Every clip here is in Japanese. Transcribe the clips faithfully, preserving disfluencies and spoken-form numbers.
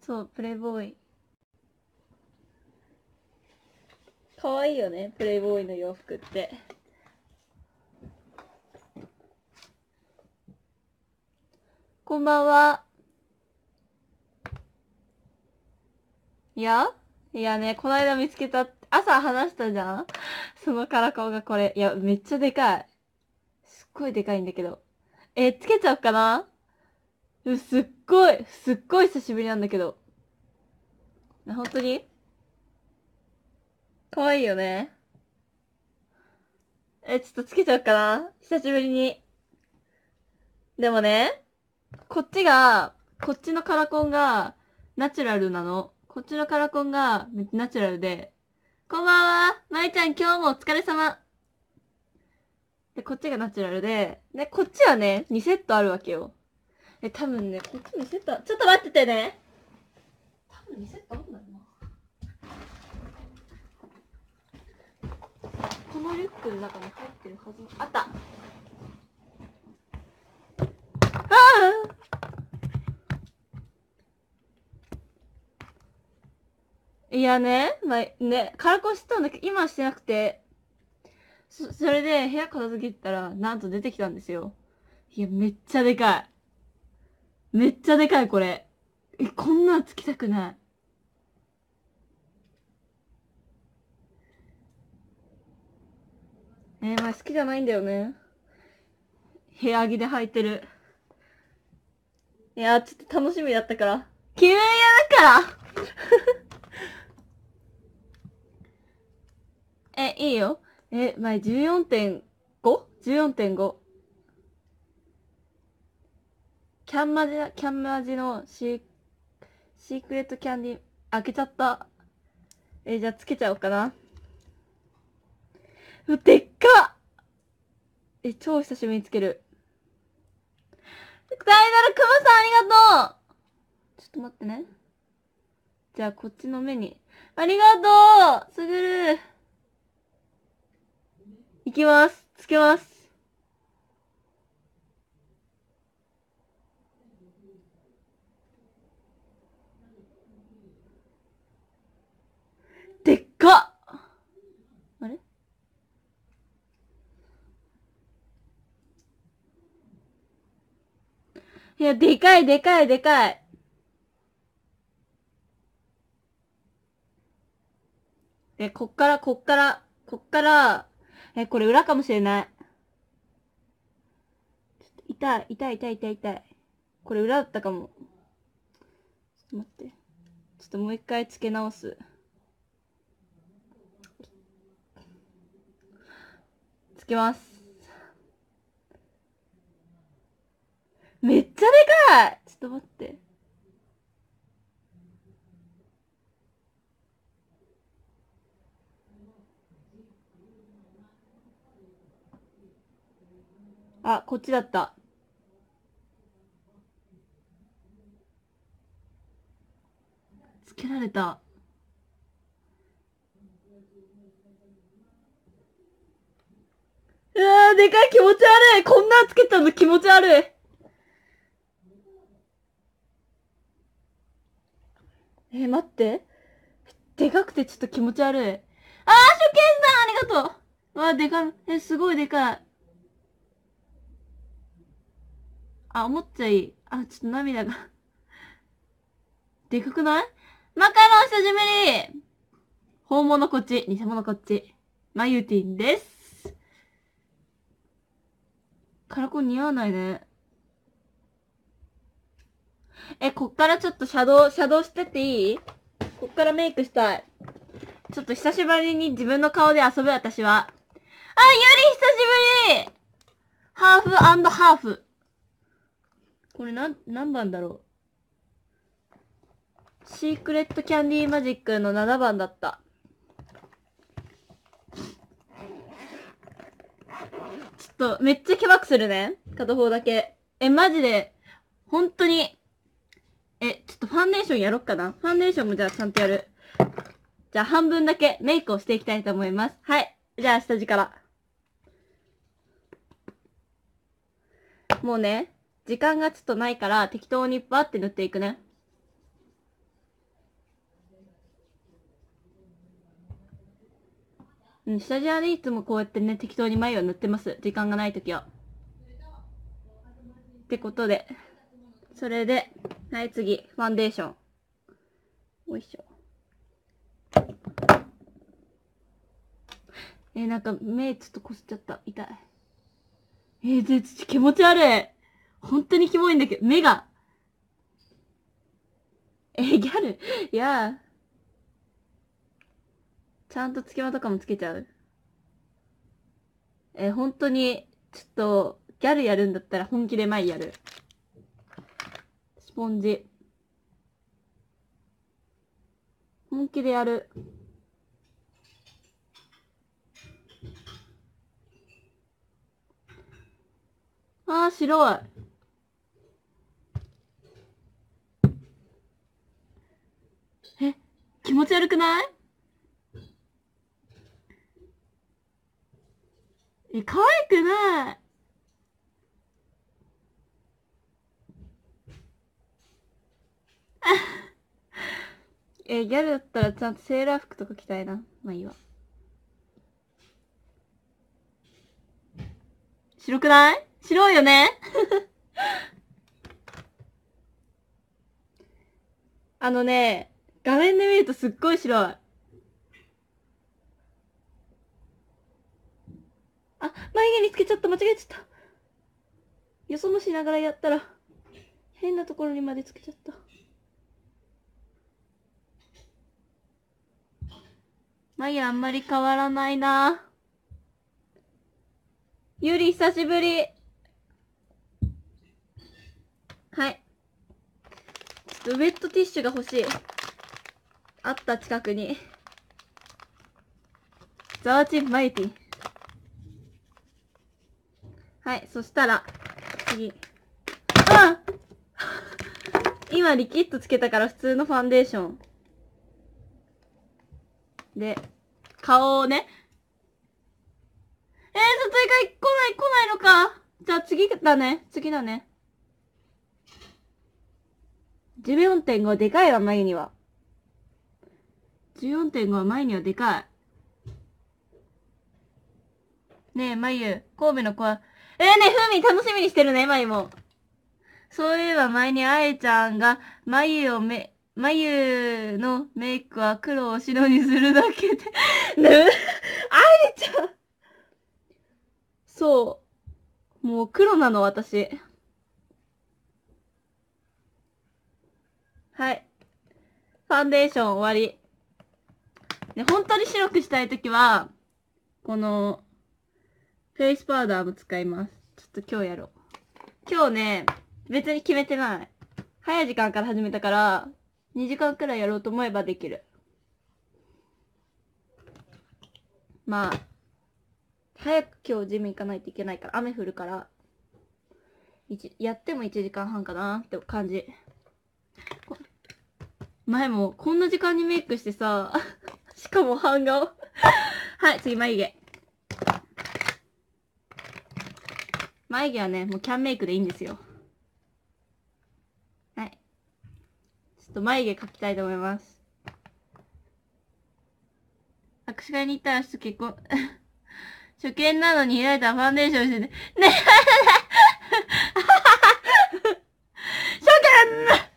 そう、プレイボーイ。かわいいよね、プレイボーイの洋服って。こんばんは。いやいやね、この間見つけた、朝話したじゃんそのカラコンがこれ。いや、めっちゃでかい。すっごいでかいんだけど。え、つけちゃおうかな。うすっごい、すっごい久しぶりなんだけど。本当にかわいいよね。え、ちょっとつけちゃおうかな久しぶりに。でもね、こっちが、こっちのカラコンがナチュラルなの。こっちのカラコンがめっちゃナチュラルで、こんばんは、まいちゃん今日もお疲れ様。で、こっちがナチュラルで、で、こっちはね、にセットあるわけよ。え、多分ね、こっちにセットあ、ちょっと待っててね。多分にセットあるんだよな。このリュックの中に入ってるはず。あった。ああいやね、まあ、ね、カラコンしてたんだけど、今はしてなくて、そ、それで部屋片付けてたら、なんと出てきたんですよ。いや、めっちゃでかい。めっちゃでかい、これ。え、こんなんつきたくない。えー、まあ好きじゃないんだよね。部屋着で履いてる。いや、ちょっと楽しみだったから。君嫌だからえ、いいよ。え、前 じゅうよんてんご?じゅうよんてんご。キャンマジ、キャンマジのシー、シークレットキャンディー、開けちゃった。え、じゃあつけちゃおうかな。う、でっかえ、超久しぶりにつける。ダイダルクマさんありがとう。ちょっと待ってね。じゃあこっちの目に。ありがとうすぐる。いきます。つけます。でっかあれいや、でかいでかいでかい。え、こっから、こっから、こっから、え、これ裏かもしれない。痛い、痛い、痛い、痛い、痛い。これ裏だったかも。ちょっと待って。ちょっともう一回つけ直す。つけます。めっちゃでかいちょっと待って。あ、こっちだった。つけられた。うわー、でかい気持ち悪いこんなんつけたの気持ち悪いえー、待って。でかくてちょっと気持ち悪い。あー、初見さんありがとうわー、でかい。え、すごいでかい。あ、思っちゃいい。あ、ちょっと涙がでかくないマカロン久しぶり本物こっち、偽物こっち。マユティンです。カラコン似合わないね。え、こっからちょっとシャドウ、シャドウしてっていいこっからメイクしたい。ちょっと久しぶりに自分の顔で遊ぶ私は。あ、ゆり久しぶりハーフハーフ。これなん、何番だろう。シークレットキャンディーマジックのななばんだった。ちょっと、めっちゃケバくするね。片方だけ。え、マジで、本当に。え、ちょっとファンデーションやろっかな。ファンデーションもじゃあちゃんとやる。じゃあ半分だけメイクをしていきたいと思います。はい。じゃあ下地から。もうね、時間がちょっとないから適当にバーって塗っていくね。 うん、下地はね、いつもこうやってね、適当に眉を塗ってます。時間がないときは。ってことで。それで、はい、次、ファンデーション。よいしょ。えー、なんか、目ちょっとこすっちゃった。痛い。えー、ぜ、気持ち悪い。本当にキモいんだけど、目が。えー、ギャルいやー。ちゃんとつけまとかもつけちゃう。えー、本当に、ちょっと、ギャルやるんだったら本気で前やる。スポンジ。本気でやる。あー、白い。え、気持ち悪くない？え、可愛くない。え、ギャルだったらちゃんとセーラー服とか着たいな。まあいいわ。白くない？白いよねあのね、画面で見るとすっごい白い。あ、眉毛につけちゃった。間違えちゃった。よそもしながらやったら、変なところにまでつけちゃった。眉あんまり変わらないな。ゆり久しぶり。はい。ちょっとウェットティッシュが欲しい。あった近くに。ザーチンマイティ。はい、そしたら、次。あ今リキッドつけたから普通のファンデーション。で、顔をね。えー、撮影が来ない、来ないのか。じゃあ次だね。次だね。じゅうよんてんご でかいわ、眉には。じゅうよんてんご は眉にはでかい。ねえ、眉、神戸の子は、えー、ねえ、ふみ楽しみにしてるね、眉も。そういえば前にあえちゃんが、眉をめ、眉のメイクは黒を白にするだけでねえ、あえちゃん。そう。もう黒なの、私。はい。ファンデーション終わり。ね、本当に白くしたいときは、この、フェイスパウダーも使います。ちょっと今日やろう。今日ね、別に決めてない。早い時間から始めたから、にじかんくらいやろうと思えばできる。まあ、早く今日ジム行かないといけないから、雨降るから、やってもいちじかんはんかなって感じ。前もこんな時間にメイクしてさ、しかも半顔。はい、次眉毛。眉毛はね、もうキャンメイクでいいんですよ。はい。ちょっと眉毛描きたいと思います。握手会に行ったらちょっと結婚、初見なのに開いたファンデーションしてね。ね初見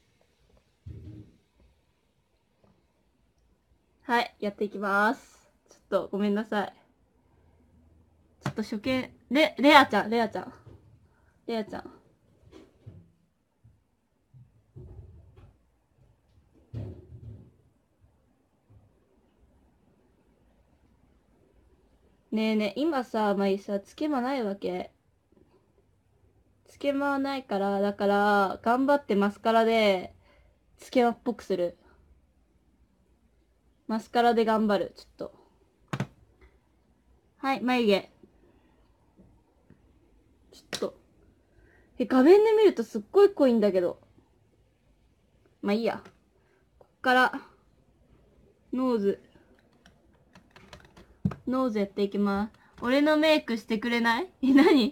はい、やっていきます。ちょっとごめんなさい。ちょっと初見、レ、レアちゃん、レアちゃん。レアちゃん。ねえねえ、今さ、まあ、さ、つけまないわけ。つけまはないから、だから、頑張ってマスカラで、つけまっぽくする。マスカラで頑張る、ちょっと。はい、眉毛。ちょっと。え、画面で見るとすっごい濃いんだけど。まあいいや。こっから、ノーズ。ノーズやっていきます。俺のメイクしてくれない？え、何？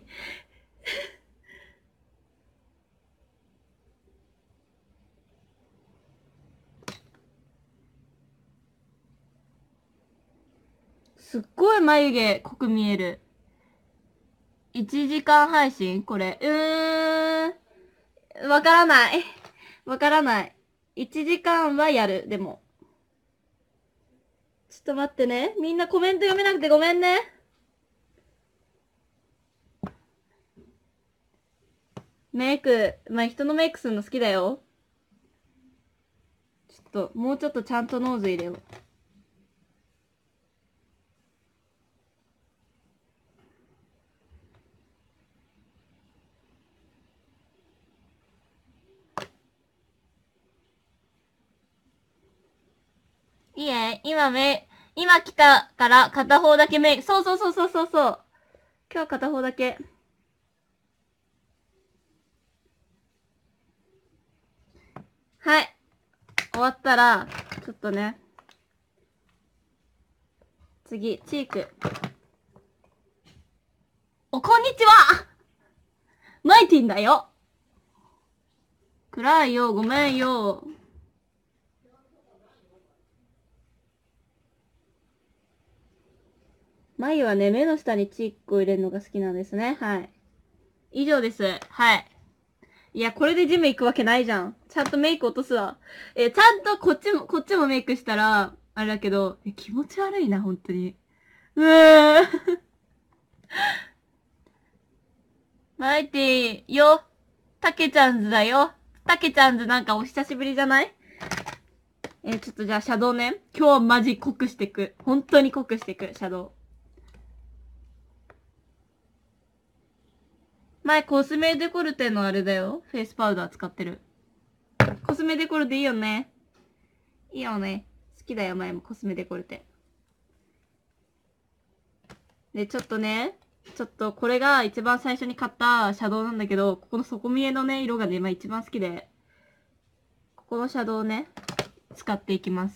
すっごい眉毛濃く見える。いちじかん配信これ。うーん。わからない。わからない。いちじかんはやる、でも。ちょっと待ってね。みんなコメント読めなくてごめんね。メイク、まあ、人のメイクするの好きだよ。ちょっと、もうちょっとちゃんとノーズ入れよう。いいえ、今メイ、今来たから片方だけメイク、そうそうそうそうそうそう。今日片方だけ。はい。終わったら、ちょっとね。次、チーク。お、こんにちはマイティンだよ。暗いよ、ごめんよ。眉はね、目の下にチークを入れるのが好きなんですね。はい。以上です。はい。いや、これでジム行くわけないじゃん。ちゃんとメイク落とすわ。え、ちゃんとこっちも、こっちもメイクしたら、あれだけど、え、気持ち悪いな、本当に。うーん。マイティよ。たけちゃんズだよ。たけちゃんズなんかお久しぶりじゃない？えー、ちょっとじゃあシャドウね。今日はマジ濃くしてく。本当に濃くしてく、シャドウ。前コスメデコルテのあれだよ。フェイスパウダー使ってる。コスメデコルテいいよね。いいよね。好きだよ、前もコスメデコルテ。で、ちょっとね、ちょっとこれが一番最初に買ったシャドウなんだけど、ここの底見えのね、色がね、まあ一番好きで、ここのシャドウをね、使っていきます。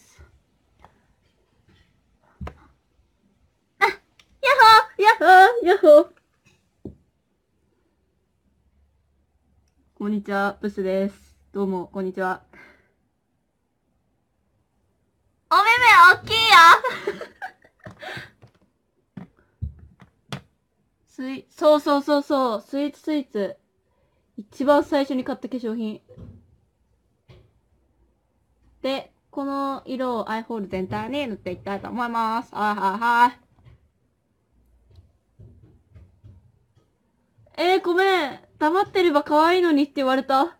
あ、ヤッホーヤッホーヤッホーこんにちは、ブスです。どうも、こんにちは。お目目大きいよスイ、そうそうそうそう、スイーツスイーツ。一番最初に買った化粧品。で、この色をアイホール全体に塗っていきたいと思います。はいはいはい。えー、ごめん。黙ってれば可愛いのにって言われた。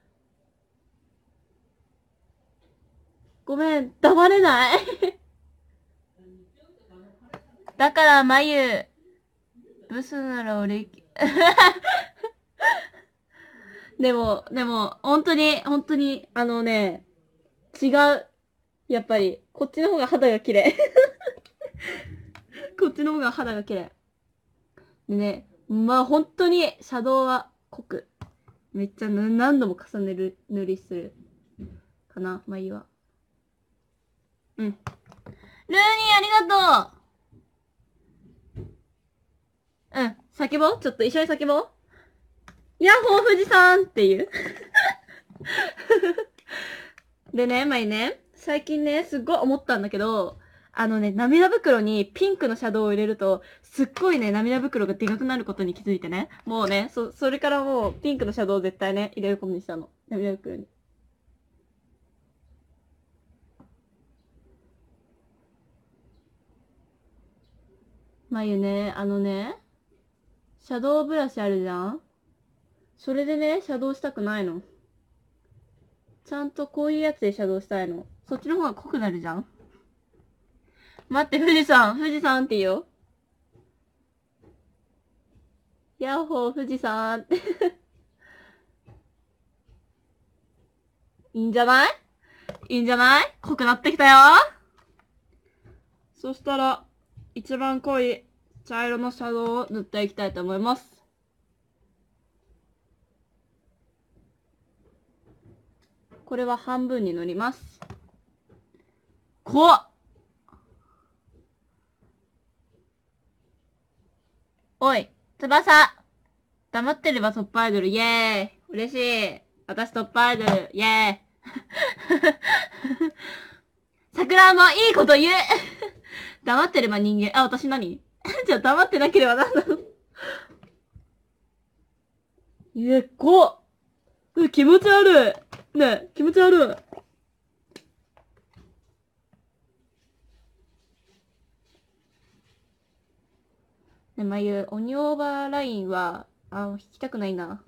ごめん、黙れないだから、眉、ブスなら俺、でも、でも、本当に、本当に、あのね、違う。やっぱり、こっちの方が肌が綺麗。こっちの方が肌が綺麗。でね、まあ本当に、シャドウは濃く。めっちゃ何度も重ねる、塗りする。かな。まあいいわ。うん。ルーニーありがとううん。叫ぼうちょっと一緒に叫ぼうヤッホー富士山っていうでね、まいね、最近ね、すっごい思ったんだけど、あのね、涙袋にピンクのシャドウを入れると、すっごいね、涙袋がでかくなることに気づいてね。もうね、そ、それからもう、ピンクのシャドウを絶対ね、入れることにしたの。涙袋に。まゆね、あのね、シャドウブラシあるじゃん？それでね、シャドウしたくないの。ちゃんとこういうやつでシャドウしたいの。そっちの方が濃くなるじゃん？待って、富士山、富士山って言おう。ヤッホー、富士山っていいんじゃないいいんじゃない濃くなってきたよ。そしたら、一番濃い茶色のシャドウを塗っていきたいと思います。これは半分に塗ります。濃っおい、翼黙ってればトップアイドル、イェーイ嬉しい私トップアイドル、イェーイ桜もいいこと言う黙ってれば人間。あ、私何じゃあ黙ってなければ何なのえ、こっう、気持ち悪い。ねえ、気持ち悪い。ね、まゆ、鬼オーバーラインは、あ、引きたくないな。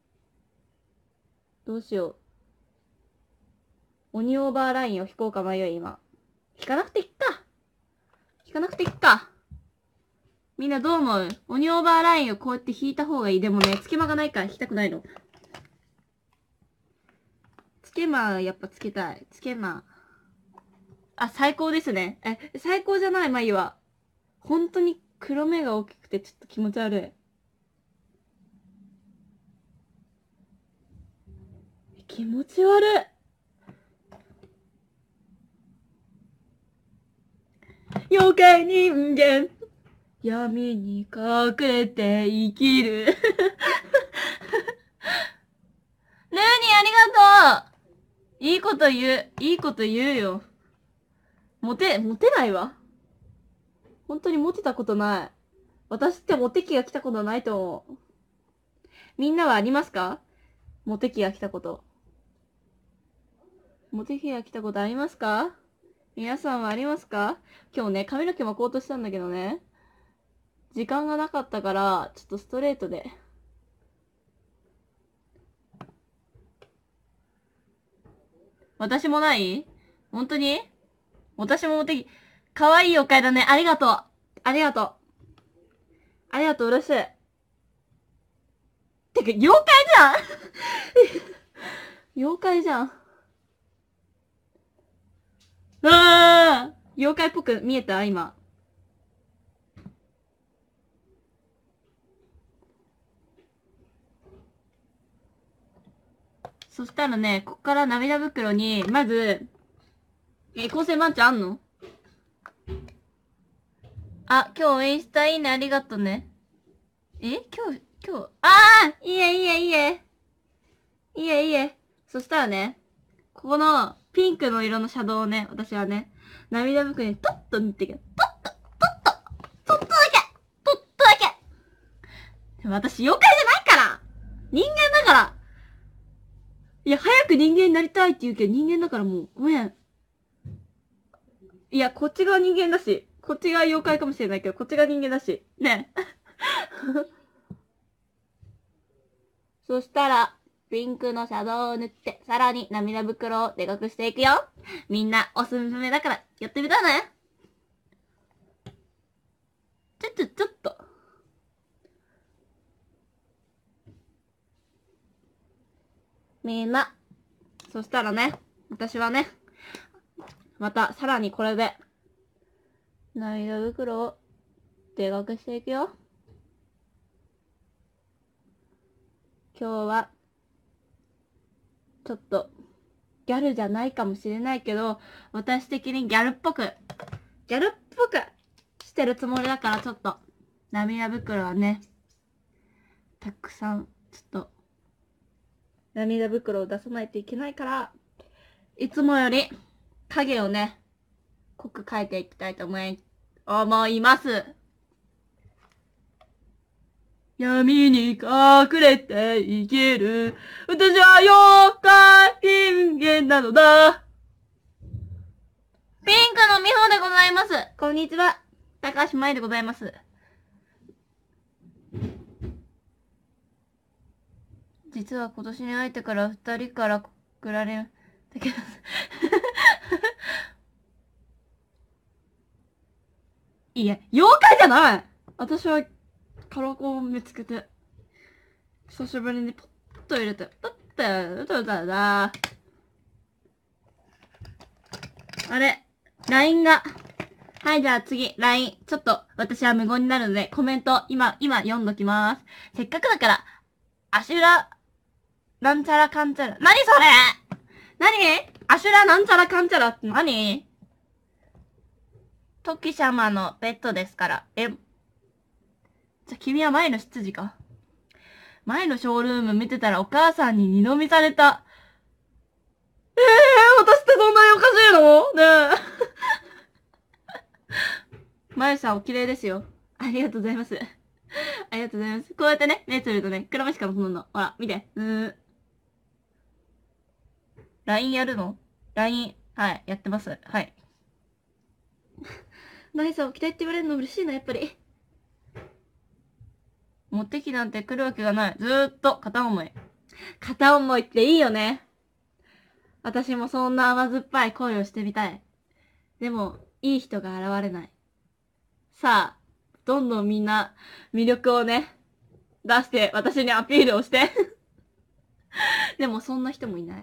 どうしよう。鬼オーバーラインを引こうか迷い、今。引かなくていっか。引かなくていっか。みんなどう思う？鬼オーバーラインをこうやって引いた方がいい。でもね、つけまがないから引きたくないの。つけま、やっぱつけたい。つけま。あ、最高ですね。え、最高じゃない、まゆは。本当に黒目が大きくてちょっと気持ち悪い。気持ち悪い。妖怪人間。闇に隠れて生きる。ルーニーありがとう。いいこと言う。いいこと言うよ。モテ、モテないわ。本当にモテたことない。私ってモテ期が来たことないと思う。みんなはありますか？モテ期が来たこと。モテ期が来たことありますか？皆さんはありますか？今日ね、髪の毛巻こうとしたんだけどね。時間がなかったから、ちょっとストレートで。私もない？本当に？私もモテ期。かわいい妖怪だね。ありがとう。ありがとう。ありがとう、嬉しい。てか、妖怪じゃん妖怪じゃん。ああ妖怪っぽく見えた今。そしたらね、こっから涙袋に、まず、え、構成マンチあんの？あ、今日インスタいいね、ありがとね。え今日、今日、ああいいえ、いいえ、いいえ。いいえ、いいえ。そしたらね、ここのピンクの色のシャドウをね、私はね、涙袋にトッと塗っていく。トッと、トッと、トッとだけトッとだけでも私妖怪じゃないから人間だからいや、早く人間になりたいって言うけど人間だからもう、ごめん。いや、こっちが人間だし、こっちが妖怪かもしれないけど、こっちが人間だし。ねそしたら、ピンクのシャドウを塗って、さらに涙袋をでかくしていくよ。みんなおすすめだから、やってみたね。ちょっと、ちょっと。みんな。そしたらね、私はね、またさらにこれで、涙袋をでかくしていくよ。今日は、ちょっと、ギャルじゃないかもしれないけど、私的にギャルっぽく、ギャルっぽくしてるつもりだから、ちょっと、涙袋はね、たくさん、ちょっと、涙袋を出さないといけないから、いつもより、影をね、濃く描いていきたいと思い、思います。闇に隠れて生きる。私は妖怪人間なのだ。ピンクの美穂でございます。こんにちは。高橋舞でございます。実は今年に入ってから二人から送られる。だけどいや、妖怪じゃない私は、カラコンを見つけて、久しぶりにポッと入れて、だって、だだだだ。あれ、ライン が。はい、じゃあ次、ライン。ちょっと、私は無言になるので、コメント、今、今読んどきます。せっかくだから、アシュラ、なんちゃらかんちゃら。なにそれなにアシュラなんちゃらかんちゃらってなにトキ様のペットですから。え、じゃ、君は前の執事か。前のショールーム見てたらお母さんに二度見された。ええー、私ってそんなにおかしいのねえ。 まゆさんお綺麗ですよ。ありがとうございます。ありがとうございます。こうやってね、目つぶるとね、黒虫から飛ぶの。ほら、見て。うーん。ライン やるの？ ライン、はい、やってます。はい。まゆさんお期待って言われるの嬉しいな、やっぱり。持ってきなんて来るわけがない。ずーっと片思い。片思いっていいよね。私もそんな甘酸っぱい恋をしてみたい。でも、いい人が現れない。さあ、どんどんみんな魅力をね、出して私にアピールをして。でもそんな人もいない。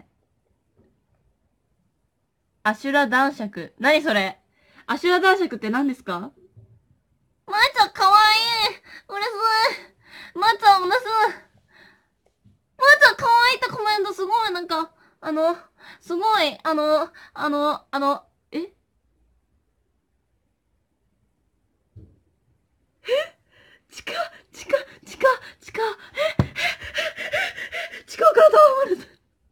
アシュラ男爵。何それ？アシュラ男爵って何ですか？まーちゃんかわいい。うれしい。まーちゃんうれしい。まーちゃんかわいいってコメントすごいなんか、あの、すごい、あの、あの、あの、え地下、地下、地下、地下、え、え、え、地下から倒れる。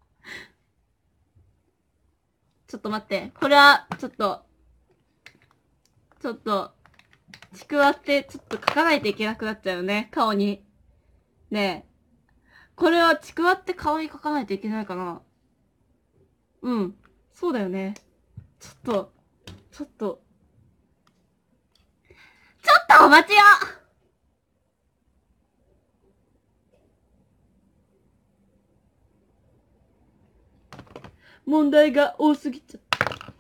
ちょっと待って。これは、ちょっと、ちょっと、ちくわってちょっと書かないといけなくなっちゃうよね。顔に。ねえ。これはちくわって顔に書かないといけないかな。うん。そうだよね。ちょっと、ちょっと、ちょっとお待ちよ。問題が多すぎちゃった。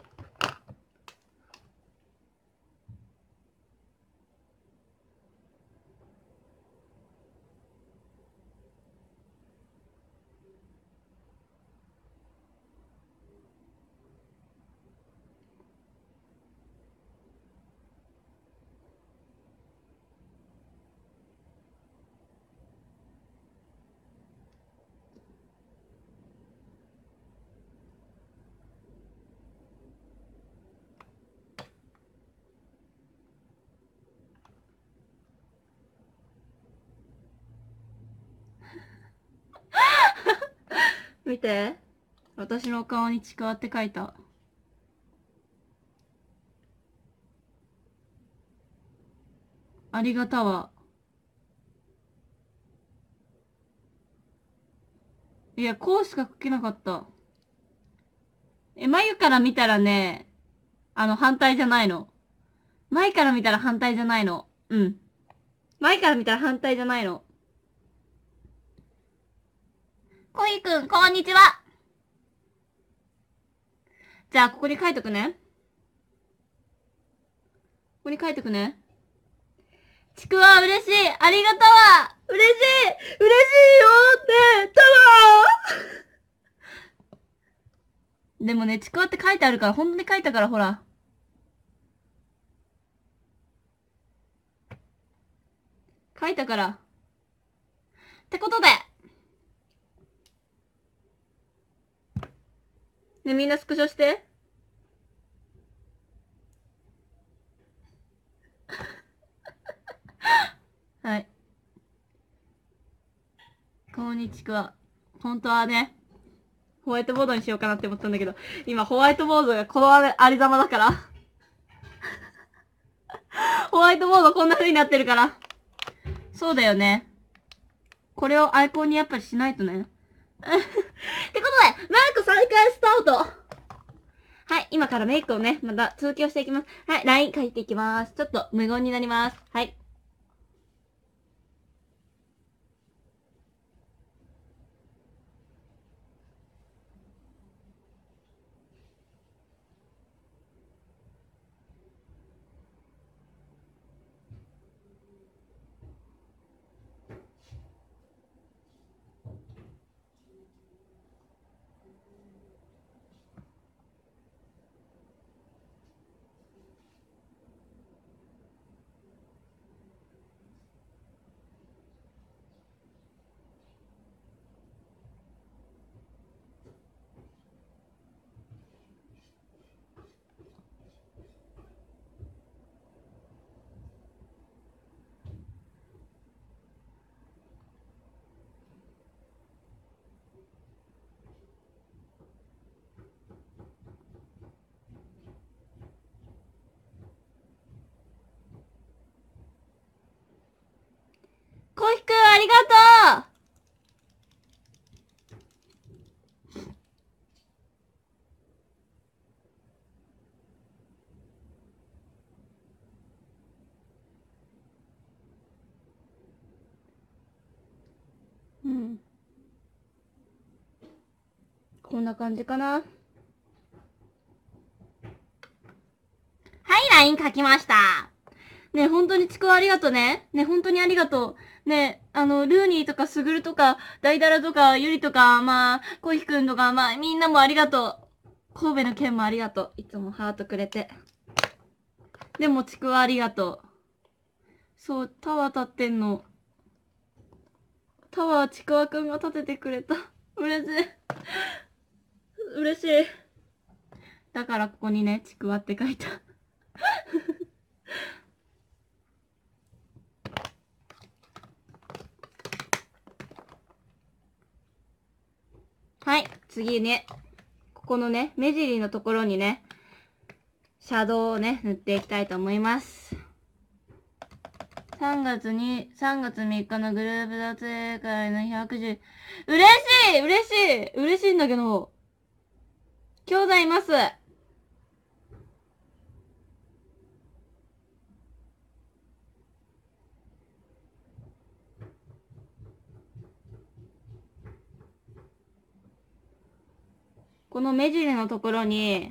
見て。私の顔にちくわって書いた。ありがたわ。いや、こうしか書けなかった。え、眉から見たらね、あの、反対じゃないの。前から見たら反対じゃないの。うん。前から見たら反対じゃないの。こいくん、こんにちは。じゃあ、ここに書いとくね。ここに書いとくね。ちくわ嬉しい。ありがたわ。嬉しい。嬉しいよって、たわー。でもね、ちくわって書いてあるから、本当に書いたから、ほら。書いたから。ってことで。ね、みんなスクショして。はい。こんにちは。本当はね、ホワイトボードにしようかなって思ったんだけど、今ホワイトボードがこのありざまだから。ホワイトボードこんな風になってるから。そうだよね。これをアイコンにやっぱりしないとね。ってことで、メイク再開スタート。はい、今からメイクをね、また続きをしていきます。はい、ライン 書いていきます。ちょっと無言になります。はい。 ありがとう。うん。こんな感じかな。はい、ライン 書きました。ね、本当にちくわありがとね。ね、本当にありがとう。ね、あの、ルーニーとかすぐるとか、ダイダラとか、ゆりとか、まあ、コヒくんとか、まあ、みんなもありがとう。神戸の県もありがとう。いつもハートくれて。でもちくわありがとう。そう、タワー立ってんの。タワーちくわくんが立ててくれた。嬉しい。嬉しい。だからここにね、ちくわって書いた。はい、次ね。ここのね、目尻のところにね、シャドウをね、塗っていきたいと思います。さんがつに、さんがつみっかのグループ撮影会のひゃくじゅう、嬉しい嬉しい嬉しいんだけど、兄弟います。この目尻のところに、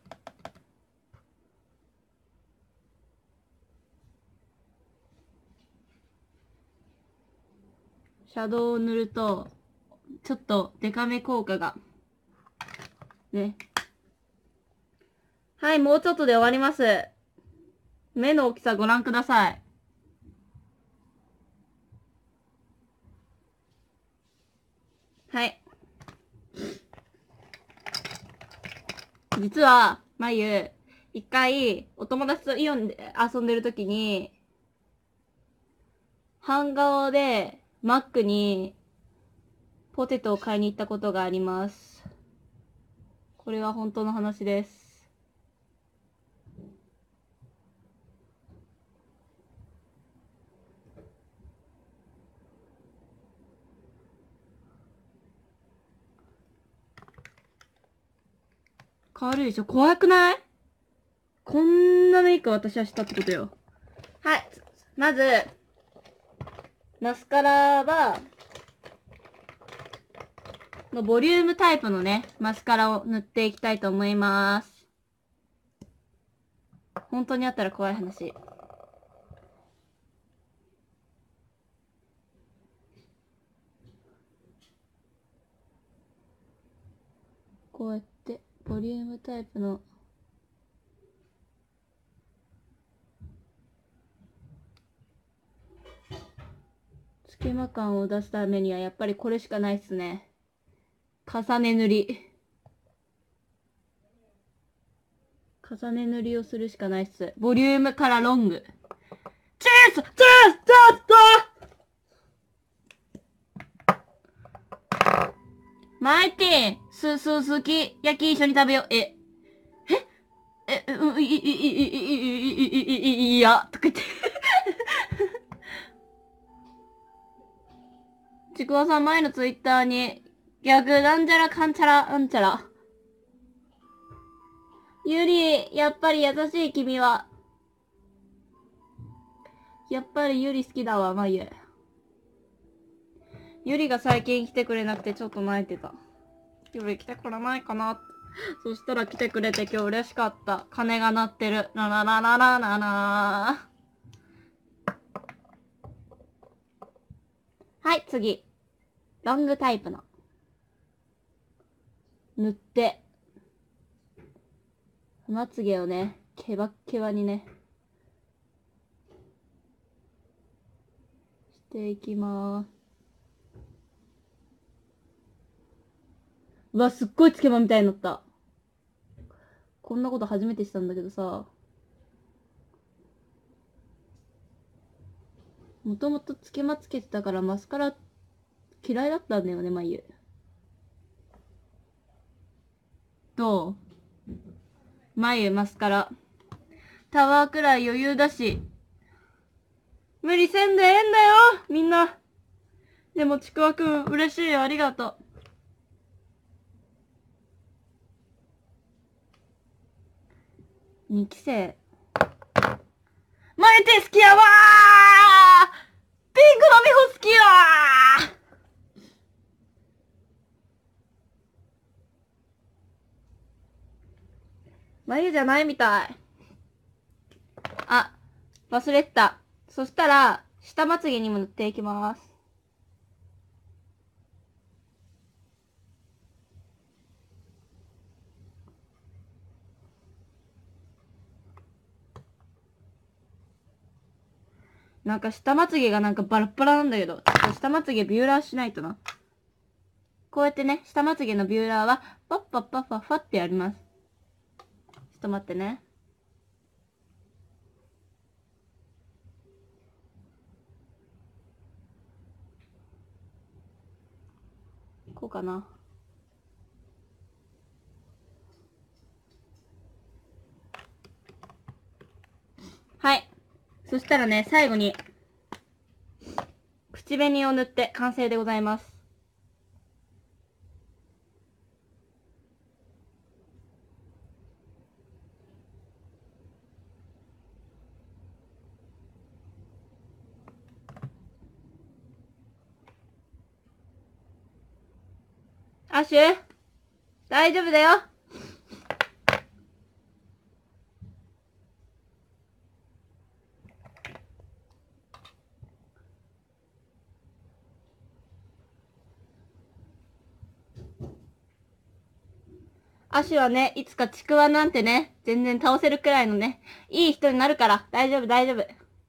シャドウを塗ると、ちょっとデカめ効果が。ね。はい、もうちょっとで終わります。目の大きさご覧ください。はい。実は、まゆ、一回、お友達とイオンで遊んでるときに、半顔で、マックに、ポテトを買いに行ったことがあります。これは本当の話です。変わるでしょ？怖くない？こんなメイク私はしたってことよ。はい。まず、マスカラは、のボリュームタイプのね、マスカラを塗っていきたいと思います。本当にあったら怖い話。こうやって、ボリュームタイプの、隙間感を出すためにはやっぱりこれしかないっすね。重ね塗り。重ね塗りをするしかないっす。ボリュームからロング。チーズチーズチーズマイティンす、す、すき焼き一緒に食べよう。え、ええ、うん、い、い、い、い、い、い、い、い、いや、とか言って。ちくわさん前のツイッターに、逆なんちゃらかんちゃらうんちゃら。ゆり、やっぱり優しい君は。やっぱりゆり好きだわ、まゆ。ゆりが最近来てくれなくてちょっと泣いてた。ゆり来てくれないかなって。そしたら来てくれて今日嬉しかった。鐘が鳴ってる。ラララララララはい、次。ロングタイプの。塗って。まつげをね、ケバッケバにね。していきまーす。うわ、すっごいつけまみたいになった。こんなこと初めてしたんだけどさ。もともとつけまつけてたからマスカラ嫌いだったんだよね、眉。どう？眉、マスカラ。タワーくらい余裕だし。無理せんでええんだよみんな。 でもちくわくん嬉しいよ、ありがとう。にき生マイティ好きやわー、ピンクの美穂好きやー。眉じゃないみたい。あ、忘れてた。そしたら下まつげにも塗っていきます。なんか下まつげがなんかバラッバラなんだけど、ちょっと下まつげビューラーしないとな。こうやってね、下まつげのビューラーはパッパッパッパッパッってやります。ちょっと待ってね。こうかな。はい。そしたらね、最後に口紅を塗って完成でございます。アシュ、大丈夫だよ。アシュはね、いつかちくわなんてね、全然倒せるくらいのね、いい人になるから、大丈夫大丈夫。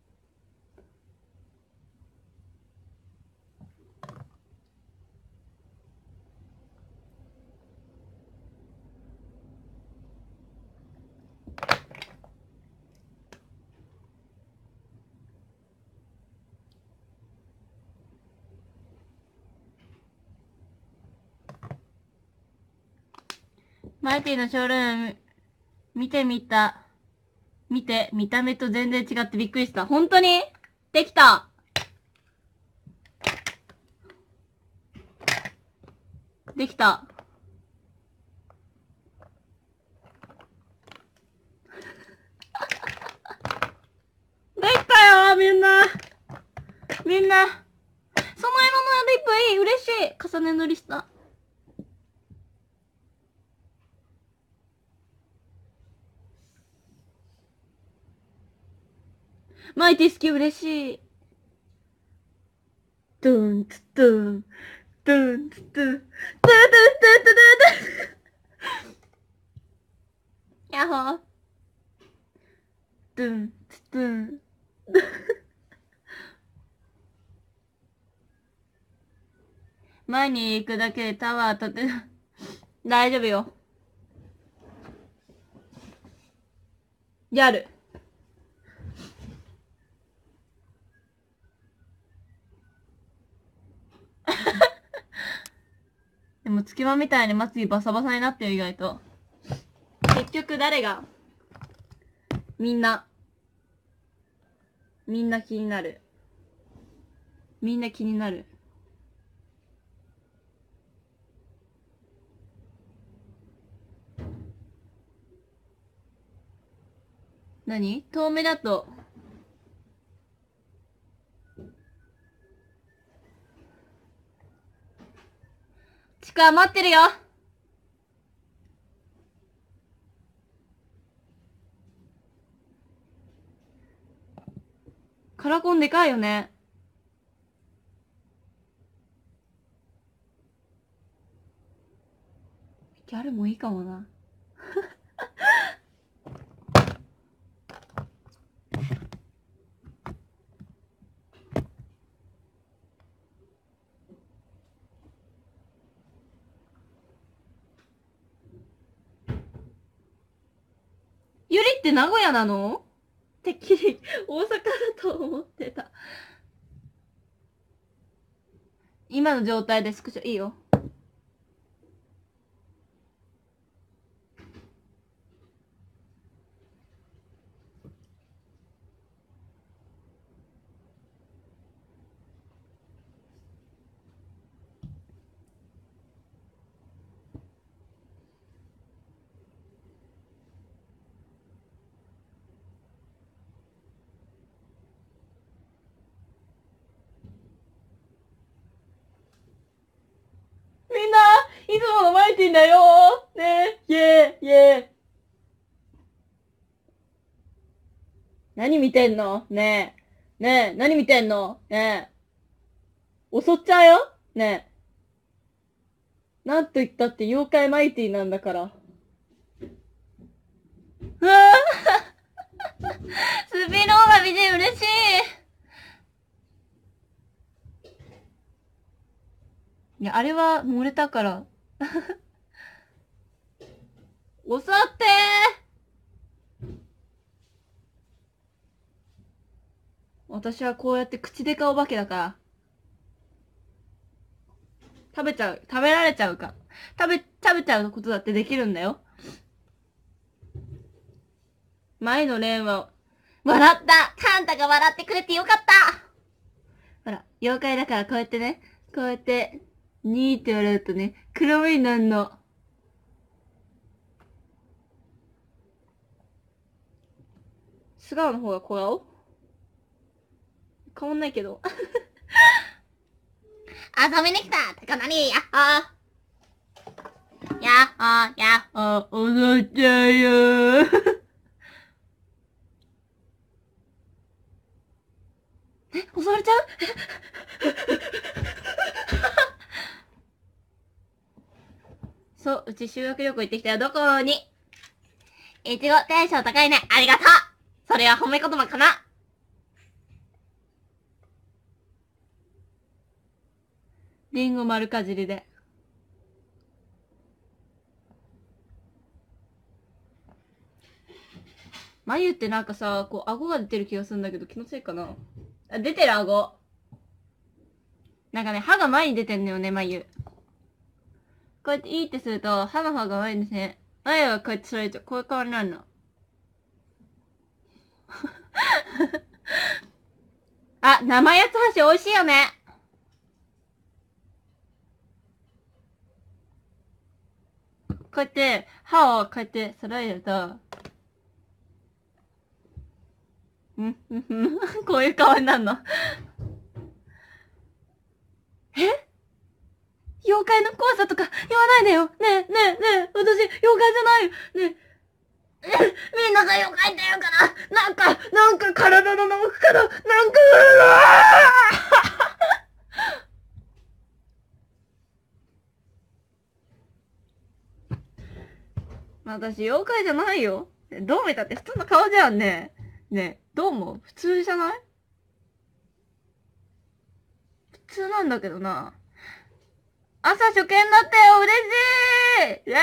マイティのショールーム、見てみた。見て、見た目と全然違ってびっくりした。本当にできた。できた。できたよ、みんな。みんな。その色のリップいい、嬉しい。重ね塗りした。マイティ好き、嬉しい。ドゥン、ツドゥン、ドゥン、ツドゥン、ドゥドゥン、ドゥドゥン、ドゥドゥン。やっほー。ドゥン、ツドゥン。前に行くだけでタワー立て、大丈夫よ。やる。でも、つきまみたいにまつげバサバサになってる、意外と。結局誰がみんな、みんな気になる。みんな気になる。何？遠目だと。ちくわ待ってるよ。カラコンでかいよね。ギャルもいいかもな。ゆりって名古屋なの？てっきり大阪だと思ってた。今の状態でスクショいいよ。 つものマイティンだよーねえ、イェーイ、イェーイ。何見てんのねえ。ねえ、何見てんのねえ。襲っちゃうよねえ。なんと言ったって妖怪マイティなんだから。うわぁスピノーが見て嬉しい。いや、あれは漏れたから。襲ってー。私はこうやって口でかお化けだから。食べちゃう。食べられちゃうか。食べ、食べちゃうことだってできるんだよ。前のレーンは、笑ったカンタが笑ってくれてよかったほら、妖怪だからこうやってね、こうやって、にーって笑うとね、黒目になるの。素顔の方が小顔変わんないけど。遊びに来た高なにやっほーやっほーやっほー踊っちゃうよーえ、襲われちゃうそう、うち修学旅行行ってきたよ。どこにいちごテンション高いね。ありがとうそれは褒め言葉かなリンゴ丸かじりで。眉ってなんかさ、こう、顎が出てる気がするんだけど、気のせいかなあ、出てる顎。なんかね、歯が前に出てんのよね、眉。こうやっていいってすると、歯の方が前にですね。眉はこうやってそれちゃう。こういう顔になるの。あ、生八つ橋美味しいよね。こうやって、歯をこうやって揃えると、んんんこういう顔になるの。え妖怪の怖さとか言わないでよ。ねえ、ねえ、ねえ、私、妖怪じゃないよ。ねえ、え、みんなが妖怪って言うから、なんか、なんか体の奥から、なんか、うわ私、妖怪じゃないよ。どう見たって普通の顔じゃんね。ねえ、どう思う普通じゃない普通なんだけどな。朝初見だったよ嬉しいイェー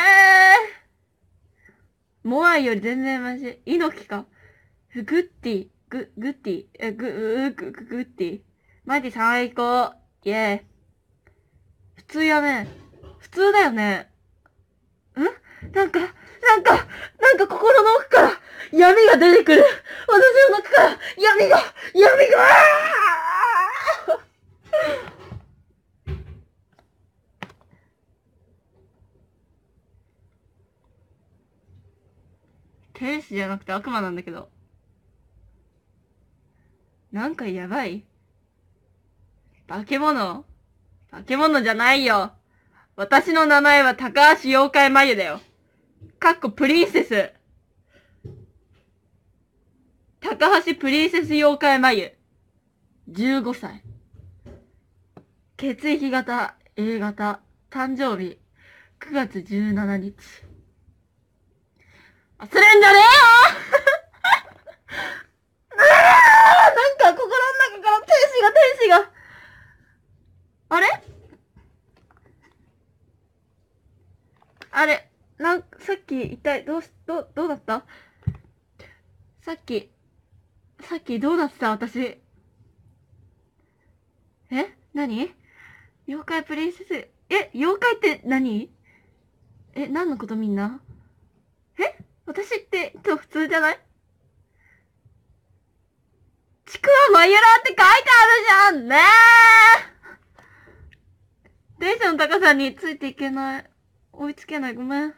イモアイより全然マシ。猪木か。グッティ、グ、グッティ、え、グ、グ、グ、グッティ。マジ最高。イェーイ。普通やね。普通だよね。んなんか、なんか、なんか心の奥から闇が出てくる。私の中から闇が、闇が、天使じゃなくて悪魔なんだけど。なんかやばい化け物化け物じゃないよ。私の名前は高橋妖怪眉だよ。かっこプリンセス。高橋プリンセス妖怪眉。じゅうごさい。血液型、A 型、誕生日、くがつじゅうしちにち。忘れんじゃねえよなんか心の中から天使が天使が。あれあれなんか、さっき一体どうし、ど、どうだったさっき、さっきどうなってた私。え何妖怪プリンセス、え妖怪って何え、何のことみんなえ私って今日普通じゃないちくわまゆらって書いてあるじゃんねえ電車の高さについていけない。追いつけない。ごめん。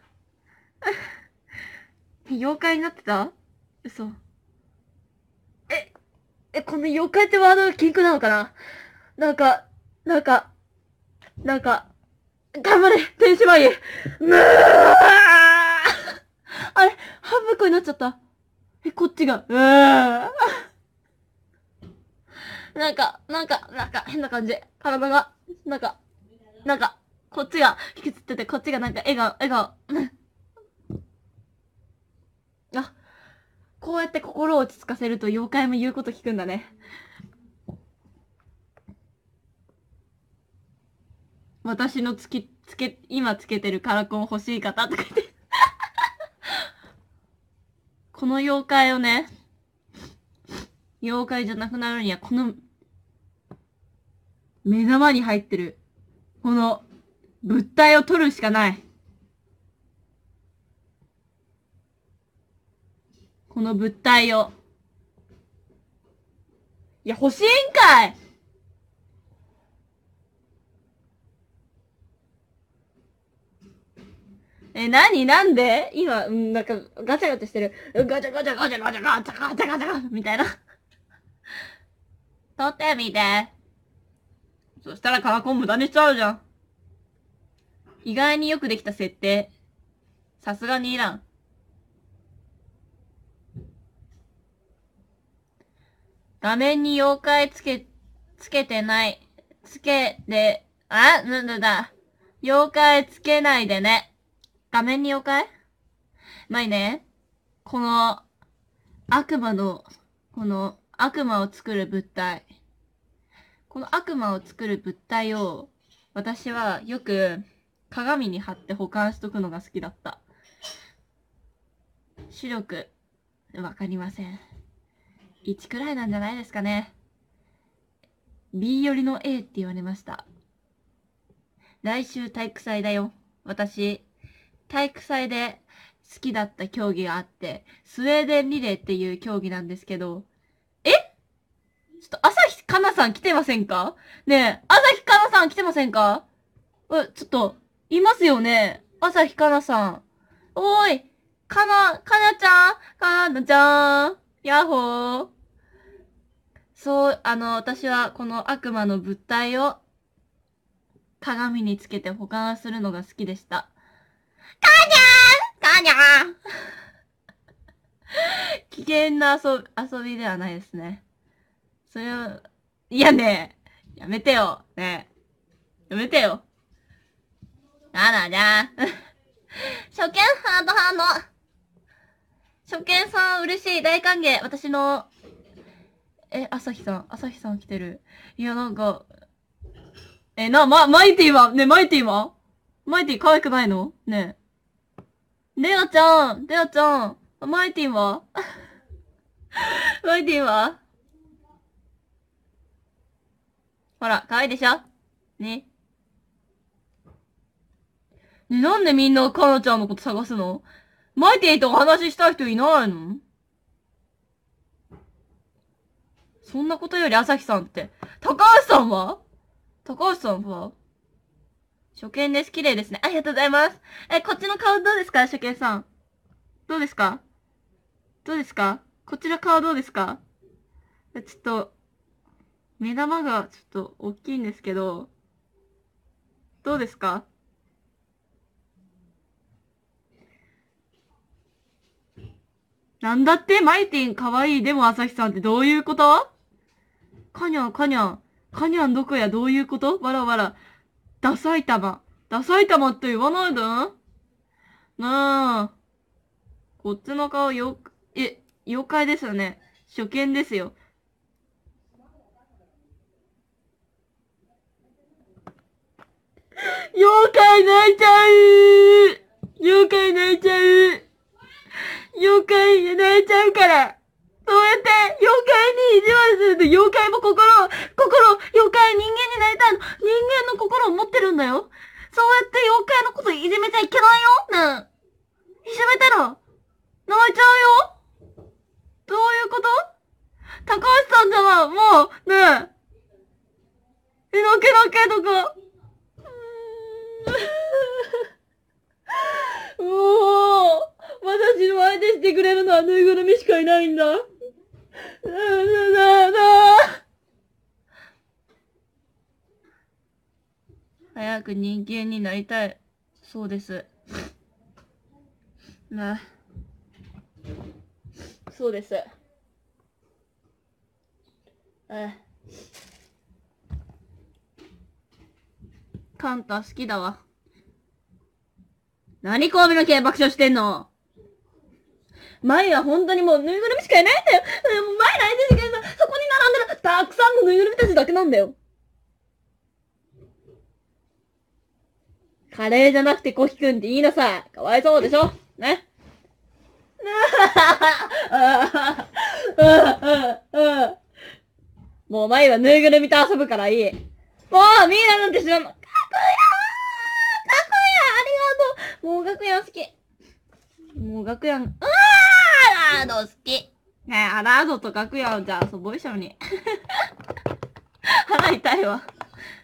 妖怪になってた嘘。え、え、この妖怪ってワードが禁句なのかななんか、なんか、なんか、 頑張れ天使眉うーあれ半分こになっちゃった。え、こっちが。うーなんか、なんか、なんか変な感じ。体が、なんか、なんか、こっちが引きつってて、こっちがなんか笑顔、笑顔。あ、こうやって心を落ち着かせると妖怪も言うこと聞くんだね。私のつき、つけ、今つけてるカラコン欲しい方とか言って。この妖怪をね、妖怪じゃなくなるには、この、目玉に入ってる、この、物体を取るしかない。この物体を。いや、欲しいんかいえ、なになんで今、うん、なんか、ガチャガチャしてる。ガチャガチャガチャガチャガチャガチャガチャみたいな。取ってみて。そしたらカラコン無駄にしちゃうじゃん。意外によくできた設定。さすがにいらん。画面に妖怪つけ、つけてない。つけて、あなんだだ。妖怪つけないでね。画面に妖怪まいね。この、悪魔の、この、悪魔を作る物体。この悪魔を作る物体を、私はよく鏡に貼って保管しとくのが好きだった。視力、わかりません。いちくらいなんじゃないですかね。B よりの A って言われました。来週体育祭だよ。私、体育祭で好きだった競技があって、スウェーデンリレーっていう競技なんですけど、えちょっと、朝日かなさん来てませんかねえ、朝日かなさん来てませんかえ、ちょっと、いますよね朝日かなさん。おーい、かな、かなちゃんかなちゃんやっほー。そう、あの、私はこの悪魔の物体を鏡につけて保管するのが好きでした。かにゃーかにゃー危険な遊遊びではないですね。それは、いやねやめてよ。ねやめてよ。ななじゃん。初見ハートハート。初見さん嬉しい。大歓迎。私の、え、朝日さん。朝日さん来てる。いや、なんか、え、な、ま、マイティはね、マイティはマイティ可愛くないのねえ。レアちゃんレアちゃんマイティはマイティはほら、可愛いでしょね。ね、なんでみんなカナちゃんのこと探すのマイティとお話ししたい人いないのそんなことより朝日さんって。高橋さんは高橋さんは初見です。綺麗ですね。ありがとうございます。え、こっちの顔どうですか初見さん。どうですかどうですかこちら顔どうですかちょっと、目玉がちょっと大きいんですけど、どうですかなんだってマイティンかわいい。でも朝日さんってどういうことカニャン、カニャン。カニャンどこやどういうことわらわら。ダサい玉。ダサい玉って言わないでなあ。こっちの顔よ、え、妖怪ですよね。初見ですよ。妖怪泣いちゃう妖怪泣いちゃう妖怪泣いちゃうからそうやって妖怪に意地悪すると妖怪も心、心、妖怪人間になりたいの。人間の心を持ってるんだよ。そうやって妖怪のこといじめちゃいけないよねえ。いじめたら泣いちゃうよどういうこと高橋さんじゃない、もう、ねえ。えのけのけとか。もう、私の相手してくれるのはぬいぐるみしかいないんだ。なななな早く人間になりたい。そうです。な。そうです。あ。カンタ好きだわ。何神戸の系爆笑してんの？前は本当にもうぬいぐるみしかいないんだよ。もう前の相手しかいない。そこに並んでるたくさんのぬいぐるみたちだけなんだよ。カレーじゃなくてコヒくんって言いなさい。かわいそうでしょね。もう前はぬいぐるみと遊ぶからいい。もうミイラなんて知らんの。かくやーかくやーありがとう。もうガクヤン好き。もうガクヤン、うわーラード好き。ねえ、アラードとガクヤンじゃあ遊ぼう一緒に。腹痛いわ。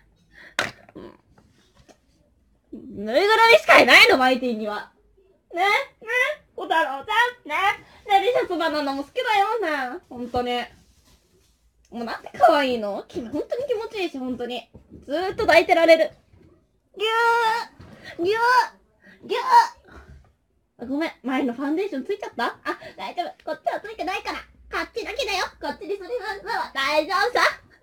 ぬいぐるみしかいないの、マイティには。ねね小太郎ちゃんねねリシャスバナナも好きだよね。ほんとに。もうなんて可愛いの？ほんとに気持ちいいし、ほんとに。ずーっと抱いてられる。ぎゅーぎゅーぎゅーごめん、前のファンデーションついちゃった？あ、大丈夫。こっちはついてないから。こっちだけだよ。こっちにすりますわ。大丈夫さ。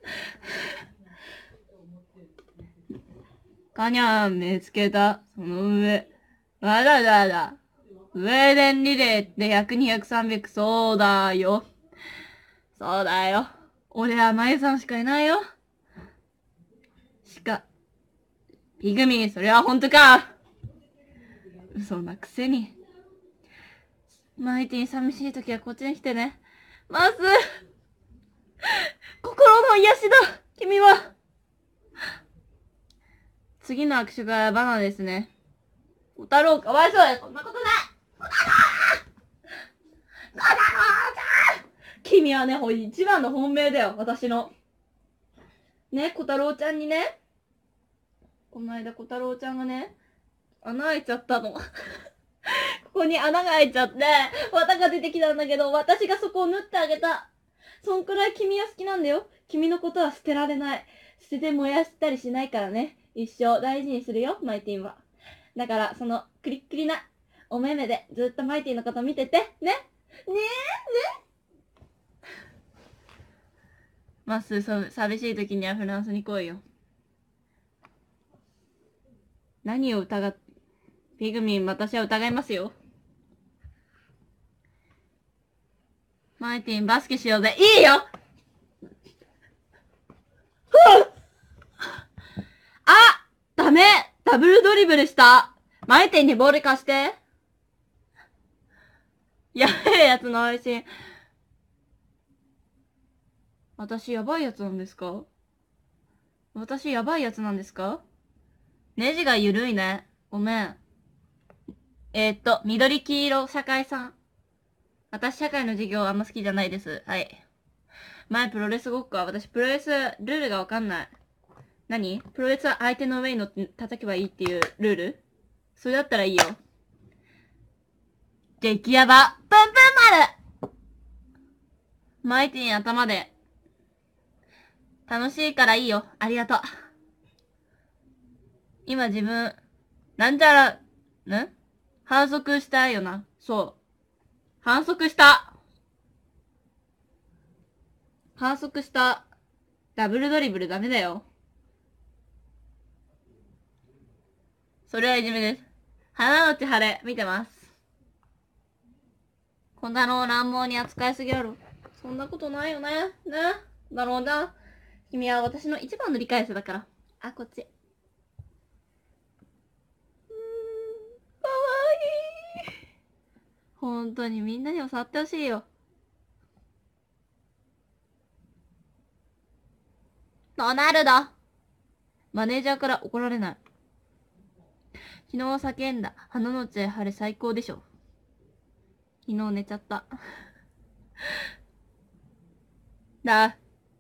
カニャン見つけた。その上。わだだだ。ウェーデンリレーってひゃく、にひゃく、さんびゃく、そうだよ。そうだよ。俺はマユさんしかいないよ。しか、ピグミー、それはほんとか。嘘なくせに。マイティに寂しい時はこっちに来てね。まず、心の癒しだ。君は。次の握手がバナナですね。小太郎かわいそうだよ。そんなことない。小太郎小太郎ちゃん君はね、一番の本命だよ。私の。ね、小太郎ちゃんにね、この間小太郎ちゃんがね、穴開いちゃったの。ここに穴が開いちゃって、綿が出てきたんだけど、私がそこを縫ってあげた。そんくらい君は好きなんだよ。君のことは捨てられない。捨てて燃やしたりしないからね。一生大事にするよ、マイティンは。だから、その、クリックリな、お目目でずっとマイティンのこと見てて、ね。ねえ、ねまっすー、寂しい時にはフランスに来いよ。何を疑っ、ピグミン、私は疑いますよ。マイティン、バスケしようぜ。いいよあダメダブルドリブルしたマイティンにボール貸して。やべえやつの配信。私やばいやつなんですか？私やばいやつなんですか？ネジが緩いね。ごめん。えー、っと、緑黄色社会さん。私社会の授業あんま好きじゃないです。はい。前プロレスごっこは私プロレスルールがわかんない。何？プロレスは相手の上に乗って叩けばいいっていうルール？それだったらいいよ。激ヤバ。プンプン丸マイティン頭で。楽しいからいいよ。ありがとう。今自分、なんじゃら、ん反則したよな。そう。反則した。反則した。ダブルドリブルダメだよ。それはいじめです。花のち晴れ、見てます。こんなの乱暴に扱いすぎやろ。そんなことないよね。ね。だろうな。君は私の一番の理解者だから。あ、こっち。うーん、かわいい。本当にみんなにも触ってほしいよ。ロナルド。マネージャーから怒られない。昨日叫んだ。花のち晴れ最高でしょ。昨日寝ちゃった。だ。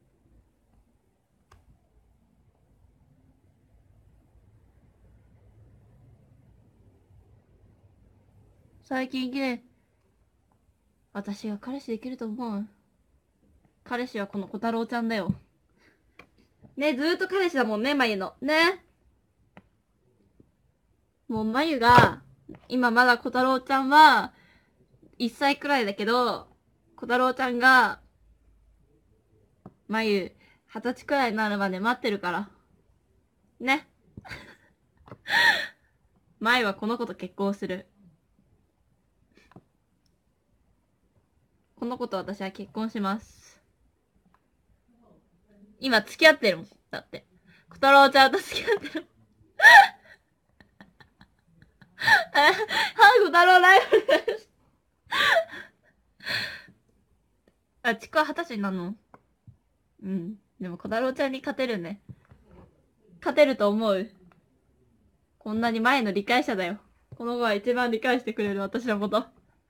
最近綺麗。私が彼氏できると思う？彼氏はこの小太郎ちゃんだよ。ね、ずーっと彼氏だもんね、まゆの。ね。 もう、まゆが、今まだ小太郎ちゃんは、いっさいくらいだけど、小太郎ちゃんが、まゆ、はたちくらいになるまで待ってるから。ね。まゆはこの子と結婚する。この子と私は結婚します。今付き合ってるもん。だって。小太郎ちゃんと付き合ってる。はい、小太郎ライブです。あ、ちくわはたちになるの？うん。でも小太郎ちゃんに勝てるね。勝てると思う。こんなに前の理解者だよ。この子は一番理解してくれる、私のこと。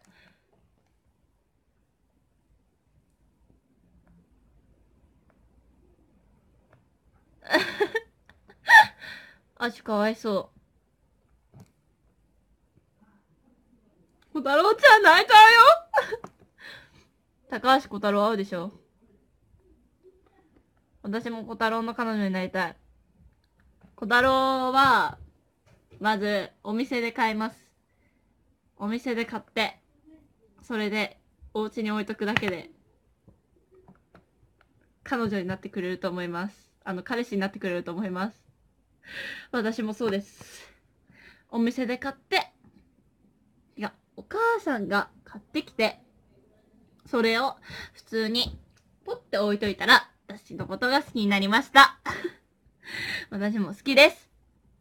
あしかわいそう。小太郎ちゃん泣いちゃうよ高橋小太郎会うでしょ。私も小太郎の彼女になりたい。小太郎は、まず、お店で買います。お店で買って、それで、お家に置いとくだけで、彼女になってくれると思います。あの、彼氏になってくれると思います。私もそうです。お店で買って、いや、お母さんが買ってきて、それを普通にポッて置いといたら、私のことが好きになりました。私も好きです。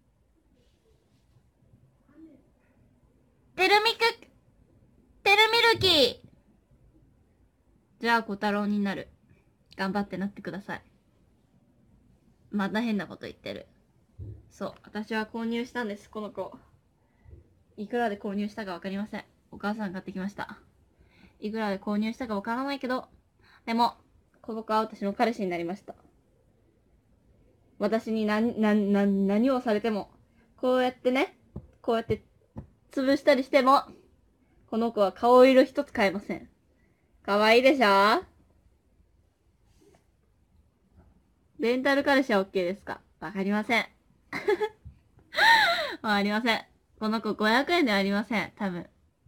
てるみく、てるみるき。じゃあ小太郎になる。頑張ってなってください。また変なこと言ってる。そう、私は購入したんです、この子。いくらで購入したかわかりません。お母さん買ってきました。いくらで購入したかわからないけど、でも、この子は私の彼氏になりました。私に何、何、何、何をされても、こうやってね、こうやって潰したりしても、この子は顔色一つ変えません。かわいいでしょ？レンタル彼氏は OK ですか？わかりません。わかりません。この子ごひゃくえんではありません。多分。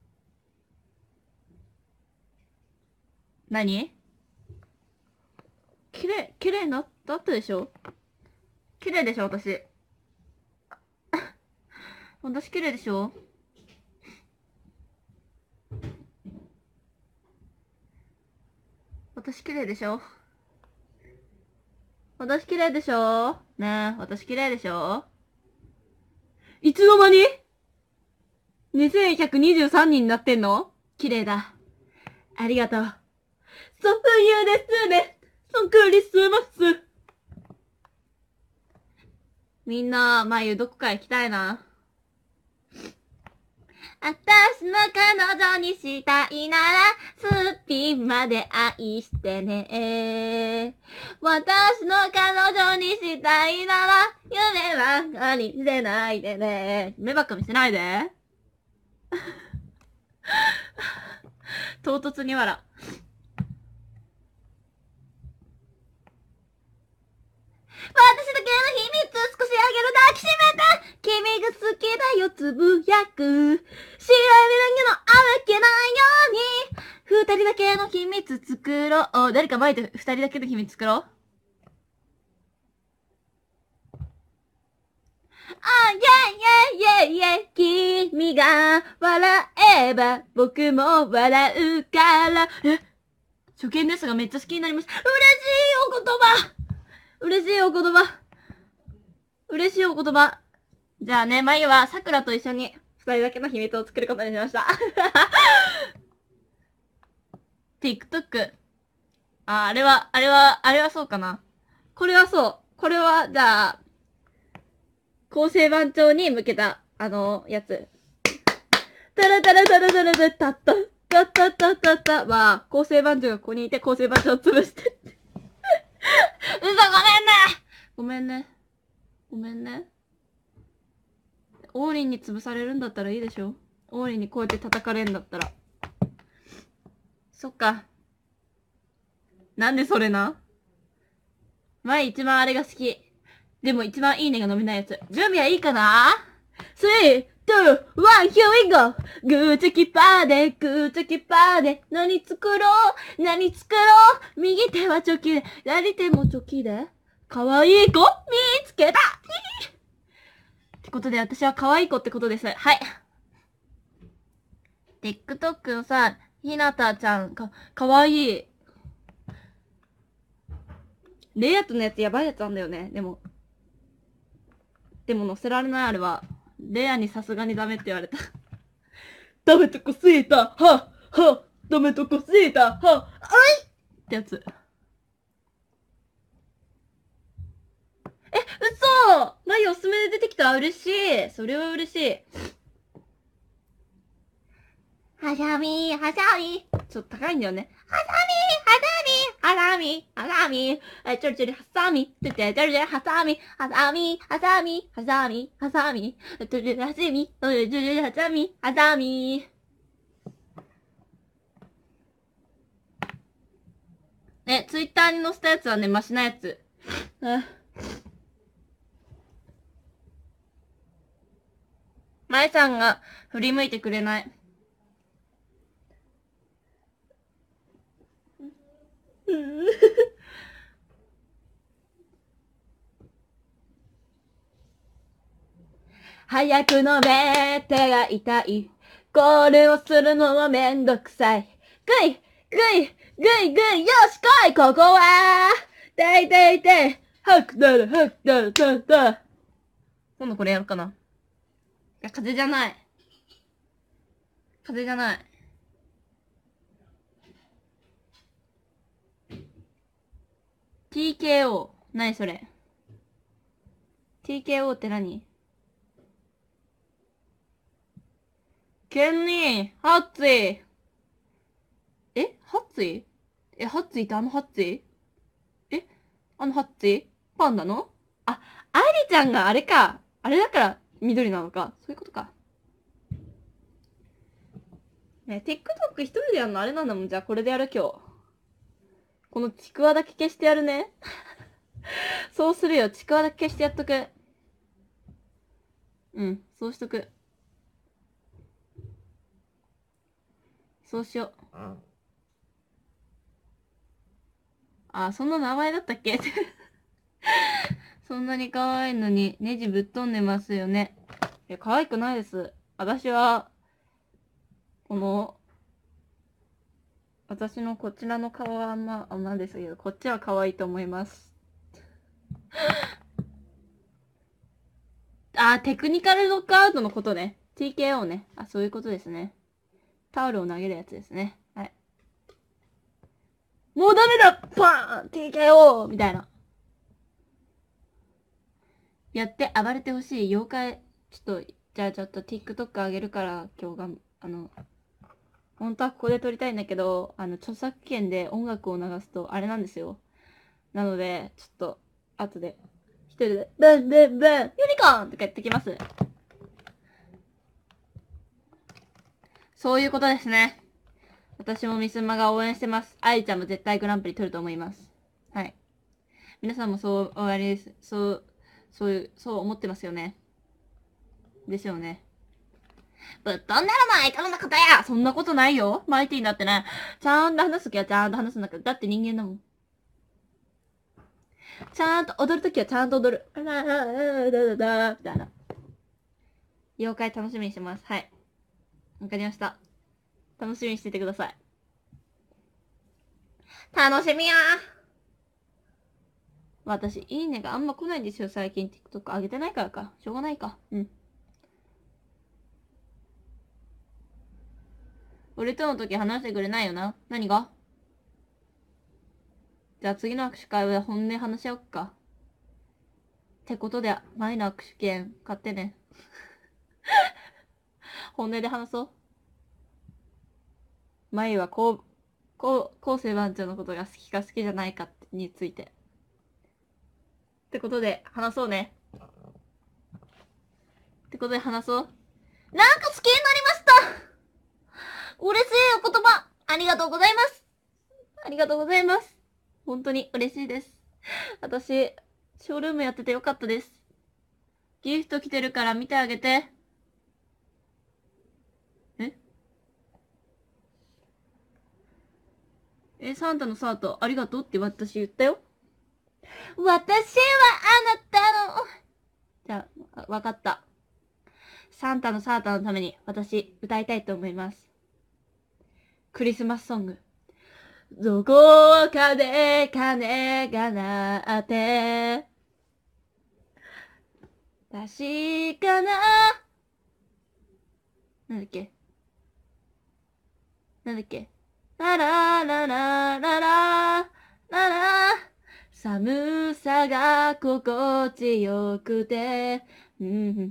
何？綺麗、綺麗になったでしょ？綺麗でしょ私。私綺麗でしょ？私綺麗でしょ？私綺麗でしょ？ねえ、私綺麗でしょ？いつの間に にせんひゃくにじゅうさん 人になってんの？綺麗だ。ありがとう。そう冬ですね。そうクリスマス。みんな、まゆどこか行きたいな。私の彼女にしたいなら、すっぴんまで愛してね。私の彼女にしたいなら、夢ばっかり見せないでね。夢ばっか見せないで。唐突に笑。私だけの秘密少しあげる抱きしめて君が好きだよつぶやく白いだけのあけないように二人だけの秘密作ろう。誰か前で二人だけの秘密作ろう。あ、イェイイェイイェイイェイ君が笑えば僕も笑うから。え、初見ですがめっちゃ好きになりました。嬉しいお言葉嬉しいお言葉嬉しいお言葉。じゃあね、まゆはさくらと一緒に二人だけの秘密を作ることにしました。TikTok。あ、あれは、あれは、あれはそうかな。これはそう。これは、じゃあ、構成番長に向けた、あの、やつ。タラタラタラタラタタタタタタタタは、構成番長がここにいて、構成番長を潰して。嘘、ごめんね。ごめんね。ごめんね。王林に潰されるんだったらいいでしょ？王林にこうやって叩かれるんだったら。そっか。なんでそれな？前一番あれが好き。でも一番いいねが伸びないやつ。準備はいいかな？ ?さん、に、いち two, one, here we go! グーチョキパーで、グーチョキパーで、何作ろう何作ろう右手はチョキで、左手もチョキで、かわいい子見つけたってことで、私は可愛い子ってことです。はい。TikTok のさ、ひなたちゃん、か、かわいい。レイアウトのやつやばいやつなんだよね。でも。でも載せられないあれは。レアにさすがにダメって言われた。ダメとこすいたははダメとこすいたはあいってやつ。え、嘘マリおすすめで出てきた嬉しい。それは嬉しい。はさみ、はさみ。ちょっと高いんだよね。はさみ、はさみ、はさみ、え、ちょりちょりはさみ、ちょりちょりちょりちょりはさみ、はさみ、はさみ、はさみ、はさみ、ちょりちょりはさみ、ちょりちょりはさみ、はさみ。ね、ツイッターに載せたやつはね、マシなやつ。まえさんが振り向いてくれない。早く飲め、手が痛い。コールをするのはめんどくさい。ぐいぐいぐいぐいよし来いここはていていていはくだるはくだるだだ今度これやるかな。いや、風じゃない。風じゃない。ティーケーオー。何それ ?ティーケーオー って何？ケンニー、ハッツィえハッツィえ、ハッツィってあのハッツィえあのハッツィパンダのあ、アイリちゃんがあれか。あれだから緑なのか。そういうことか。ね、TikTok 一人でやるのあれなんだもん。じゃあこれでやる今日。このちくわだけ消してやるね。そうするよ。ちくわだけ消してやっとく。うん、そうしとく。そうしよう。あ、そんな名前だったっけそんなに可愛いのにネジぶっ飛んでますよね。いや、可愛くないです。私は、この、私のこちらの顔はあんま、あんまですけど、こっちは可愛いと思います。あ、テクニカルノックアウトのことね。ティーケーオー ね。あ、そういうことですね。タオルを投げるやつですね。はい。もうダメだパーン !ティーケーオー! みたいな。やって暴れてほしい妖怪、ちょっと、じゃあちょっと TikTok あげるから、今日が、あの、本当はここで撮りたいんだけど、あの、著作権で音楽を流すとあれなんですよ。なので、ちょっと、後で、一人で、ブンブンブン、ユニコーンとかやってきます。そういうことですね。私もミスマが応援してます。愛ちゃんも絶対グランプリ取ると思います。はい。皆さんもそう、終わりです。そう、そういう、そう思ってますよね。でしょうね。ぶっ飛んだらマイトのことやそんなことないよ。マイティになってね。ちゃんと話すときはちゃんと話すんだけど、だって人間だもん。ちゃんと踊るときはちゃんと踊る。あららららららみたいな。妖怪楽しみにしてます。はい。わかりました。楽しみにしててください。楽しみや私、いいねがあんま来ないんですよ、最近。TikTok 上げてないからか。しょうがないか。うん。俺との時話してくれないよな。何がじゃあ次の握手会は本音で話し合おっか。ってことで、前の握手券買ってね。本音で話そう。前はこう、こう、こうせ番長のことが好きか好きじゃないかについて。ってことで話そうね。ってことで話そう。なんか好きになりました嬉しいお言葉ありがとうございますありがとうございます。本当に嬉しいです。私、ショールームやっててよかったです。ギフト来てるから見てあげて。 え、サンタのサータ、ありがとうって私言ったよ。私はあなたの。じゃあ、わかった。サンタのサータのために私歌いたいと思います。クリスマスソング。どこかで鐘が鳴って、確かな。なんだっけなんだっけララララララララ寒さが心地よくて、うんうんうん、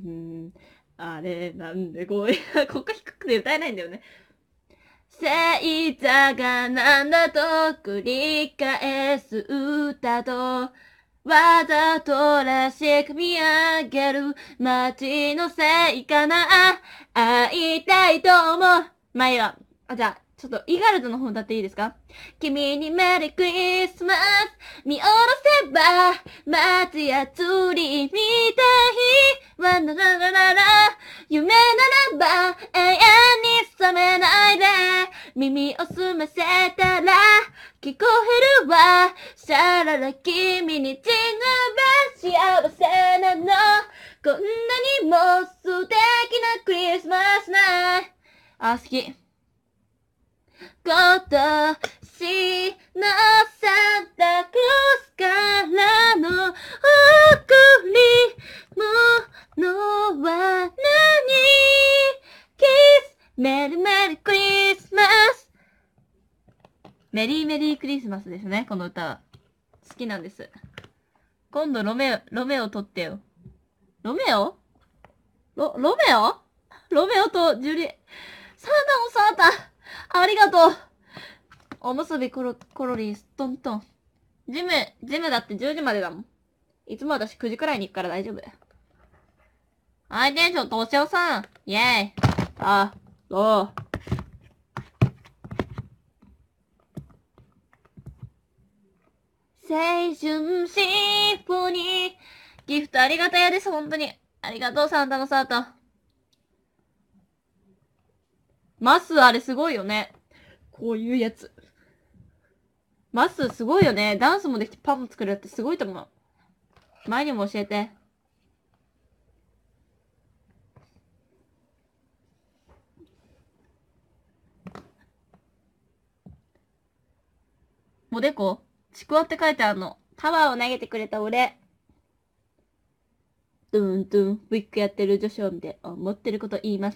あれなんでこういう、ここ低くて歌えないんだよね。星座がなんだと繰り返す歌と、わざとらしく見上げる街のせいかな。会いたいと思う。まあいいわ。あ、じゃあ、ちょっと、イガルドの方歌っていいですか？君にメリークリスマス見下ろせば街やツリーみたい。わららららら夢ならば永遠に覚めないで。耳を澄ませたら聞こえるわ。シャララ君にちぬべ幸せなの。こんなにも素敵なクリスマスナイト。あ、好き。今年のサンタクロースからの贈り物は何？キスメリーメリークリスマス。メリーメリークリスマスですね、この歌は。好きなんです。今度ロメオ、ロメオ撮ってよ。ロメオロ、ロメオロメオとジュリ、サンタもサンタありがとう。おむすびコロ、コロリンストントン。ジム、ジムだってじゅうじまでだもん。いつも私くじくらいに行くから大丈夫。はい、テンション、としおさん。イェーイ。あ、おう。青春シンフォニー。ギフトありがたやです、本当に。ありがとう、サンタのサータ。マスあれすごいよね。こういうやつ。マスすごいよね。ダンスもできてパンも作れるってすごいと思う。前にも教えて。おでこちくわって書いてあるの。タワーを投げてくれた俺。トゥントゥン、ウィッグやってる女子を見て思ってること言います。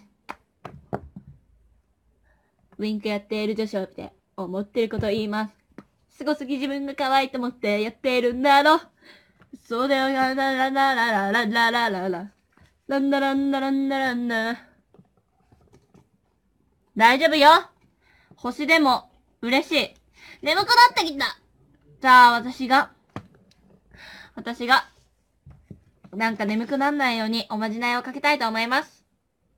ウィンクやっている女子を見て思ってること言います。すごすぎ自分が可愛いと思ってやっているんだろう。そうだよ、ラララララララララララ。ランダランダランダランダ。大丈夫よ。星でも嬉しい。眠くなってきた。じゃあ私が、私が、なんか眠くなんないようにおまじないをかけたいと思います。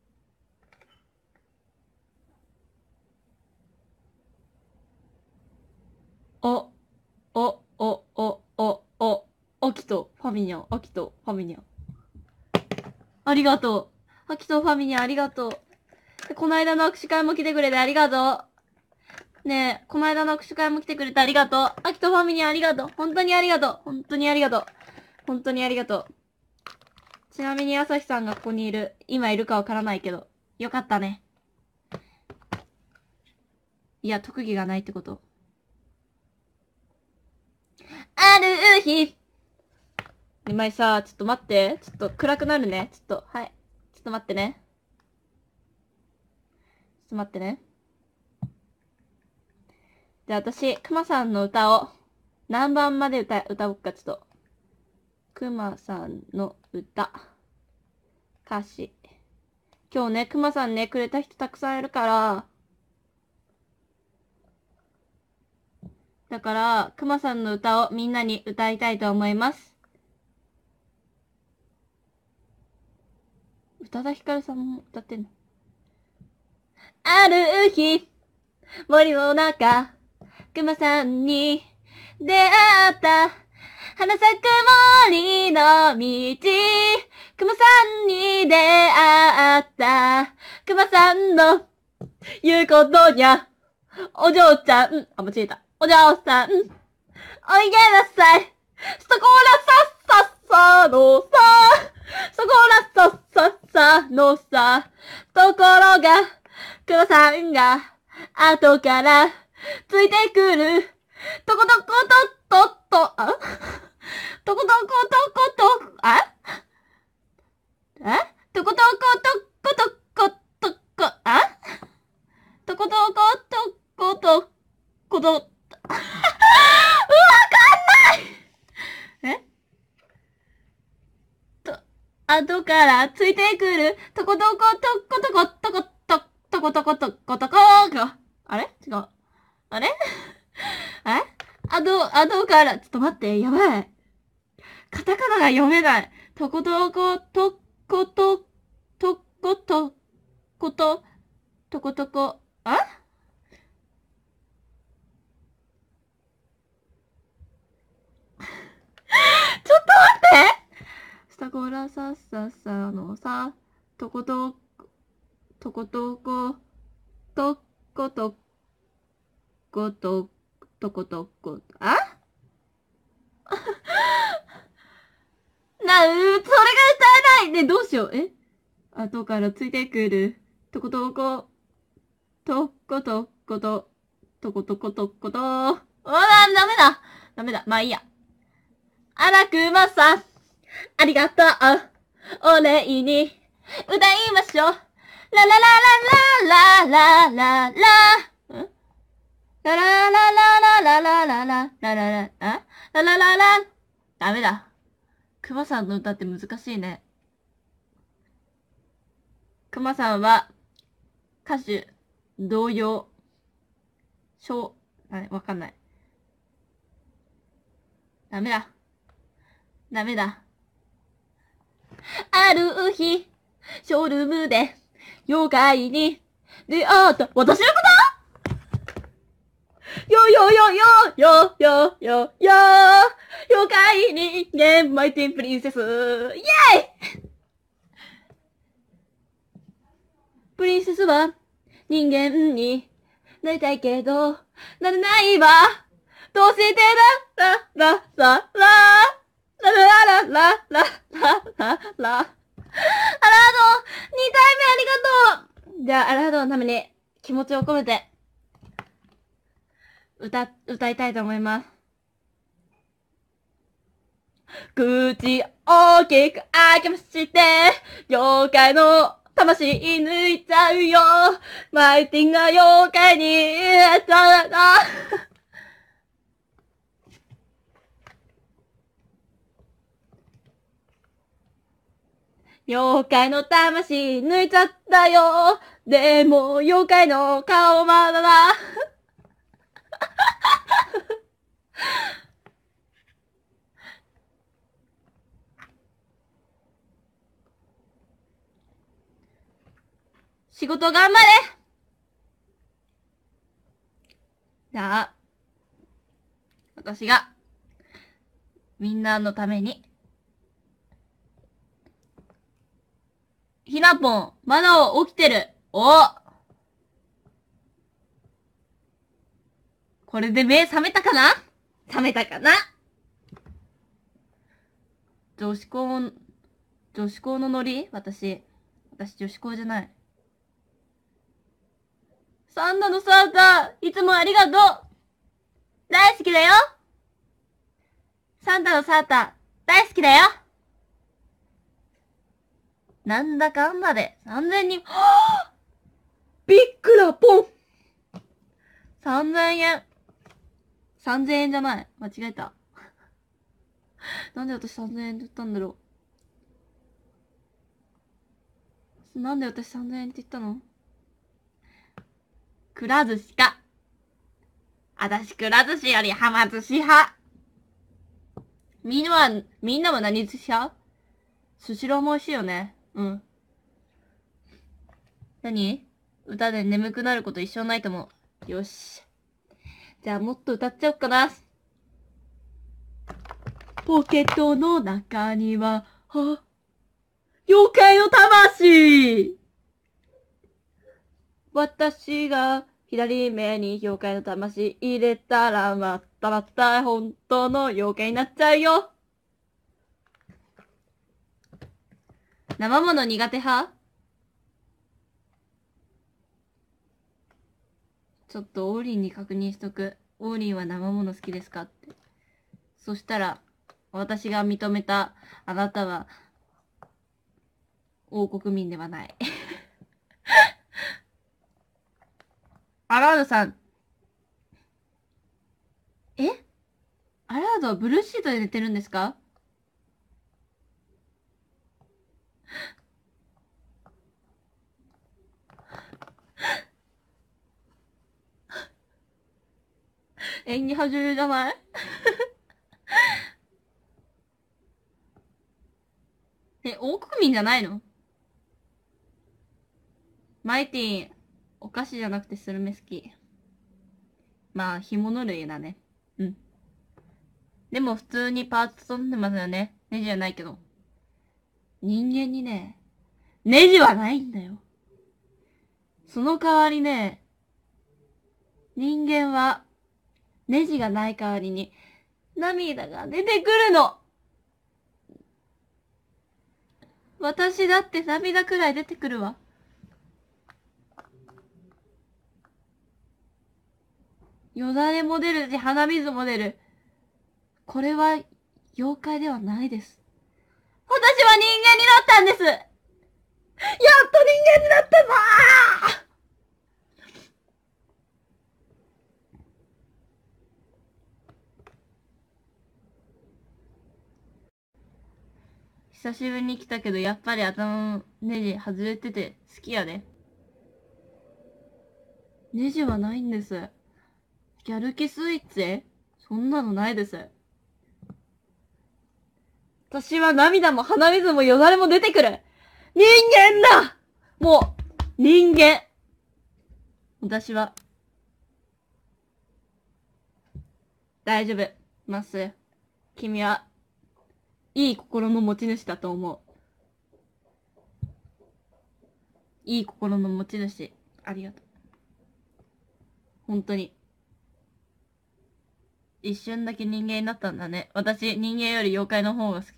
お、お、お、お、お、お、おきとファミニャン、おきとファミニャン。ありがとう。おきとファミニャンありがとう。この間の握手会も来てくれてありがとう。ねえ、この間の握手会も来てくれてありがとう。あきとファミニャンありがとう。本当にありがとう。本当にありがとう。本当にありがとう。ちなみに朝日さんがここにいる。今いるかわからないけど。よかったね。いや、特技がないってこと。ある日。今井さ、ちょっと待って。ちょっと暗くなるね。ちょっと、はい。ちょっと待ってね。ちょっと待ってね。じゃあ私、くまさんの歌を何番まで歌、歌おうか、ちょっと。くまさんの歌。歌詞。今日ね、くまさんね、くれた人たくさんいるから、だから、くまさんの歌をみんなに歌いたいと思います。宇多田ヒカルさんも歌ってんの？ある日、森の中、くまさんに出会った。花咲く森の道、くまさんに出会った。くまさんの言うことにゃ、お嬢ちゃん、あ、間違えた。 お嬢さん、おいでなさい。そこらさっさっさのさ、そこらさっさっさのさ、ところが、黒さんが、後から、ついてくる、とことこととっと、あとことことこと、あえとことことことことこ、あとことことことこと、うわかんないえと、後からついてくる、とことことことことこと、とことことことこが、あれ違う。あれえ後、後から、ちょっと待って、やばい。カタカナが読めない。とことこと、こと、とこと、こと、とことこ、あちょっと待ってスタコラサッサッサのさ、とこと、とことこ、とことこと、とことこ、あな、う、それが歌えないね、どうしよう。え後からついてくる、とことこ、とことこと、とことことこと、あー、ダメだ。ダメだ。まあいいや。あら、くまさん。ありがとう。お礼に、歌いましょう。ラララララララララ。んラララララララララララララ。あララララ。ダメだ。くまさんの歌って難しいね。くまさんは、歌手、童謡、小、あわかんない。ダメだ。ダメだ。ある日、ショールームで、妖怪に出会った。私のことよよよよよよよよ妖怪人間マイティンプリンセスイェイプリンセスは人間になりたいけど、なれないわ。どうしてだららららららららららららアラード、にかいめありがとう。じゃあ、アラードのために気持ちを込めて、歌、歌いたいと思います。口大きく開けまして、妖怪の魂抜いちゃうよ。マイティンが妖怪になっちゃうな。妖怪の魂抜いちゃったよ。でも、妖怪の顔まだだ。仕事頑張れ。じゃあ、私が、みんなのために、ひなぽん、まだ起きてる。おこれで目覚めたかな覚めたかな女子校、女子校のノリ私。私女子校じゃない。サンタのサータ、いつもありがとう大好きだよサンタのサータ、大好きだよなんだかんだでさんぜんにん、はぁびっくらぽん !さんぜんえん。さんぜんえんじゃない。間違えた。なんで私さんぜんえんって言ったんだろう。なんで私さんぜんえんって言ったのくら寿司か。あたしくら寿司よりはま寿司派。みんなは、みんなは何寿司派スシローも美味しいよね。うん。何歌で眠くなること一生ないと思う。よし。じゃあもっと歌っちゃおっかな。ポケットの中には、は、妖怪の魂私が左目に妖怪の魂入れたらまったまった本当の妖怪になっちゃうよ。生もの苦手派？ちょっとオーリンに確認しとく。オーリンは生もの好きですかって。そしたら、私が認めたあなたは、王国民ではない。アラードさん。え？アラードはブルーシートで寝てるんですか？演技始めじゃない？え、王国民じゃないの？マイティン、お菓子じゃなくてスルメ好き。まあ、干物類だね。うん。でも普通にパーツ飛んでますよね。ネジじゃないけど。人間にね、ネジはないんだよ。その代わりね、人間は、ネジがない代わりに、涙が出てくるの。私だって涙くらい出てくるわ。よだれも出るし、鼻水も出る。これは、妖怪ではないです。私は人間になったんです。やっと人間になったぞー。久しぶりに来たけど、やっぱり頭のネジ外れてて好きやで。ネジはないんです。ギャルキスイッチ？そんなのないです。私は涙も鼻水もよだれも出てくる。人間だ！もう、人間。私は、大丈夫。マス。君は、いい心の持ち主だと思う。いい心の持ち主。ありがとう。本当に。一瞬だけ人間になったんだね。私、人間より妖怪の方が好き。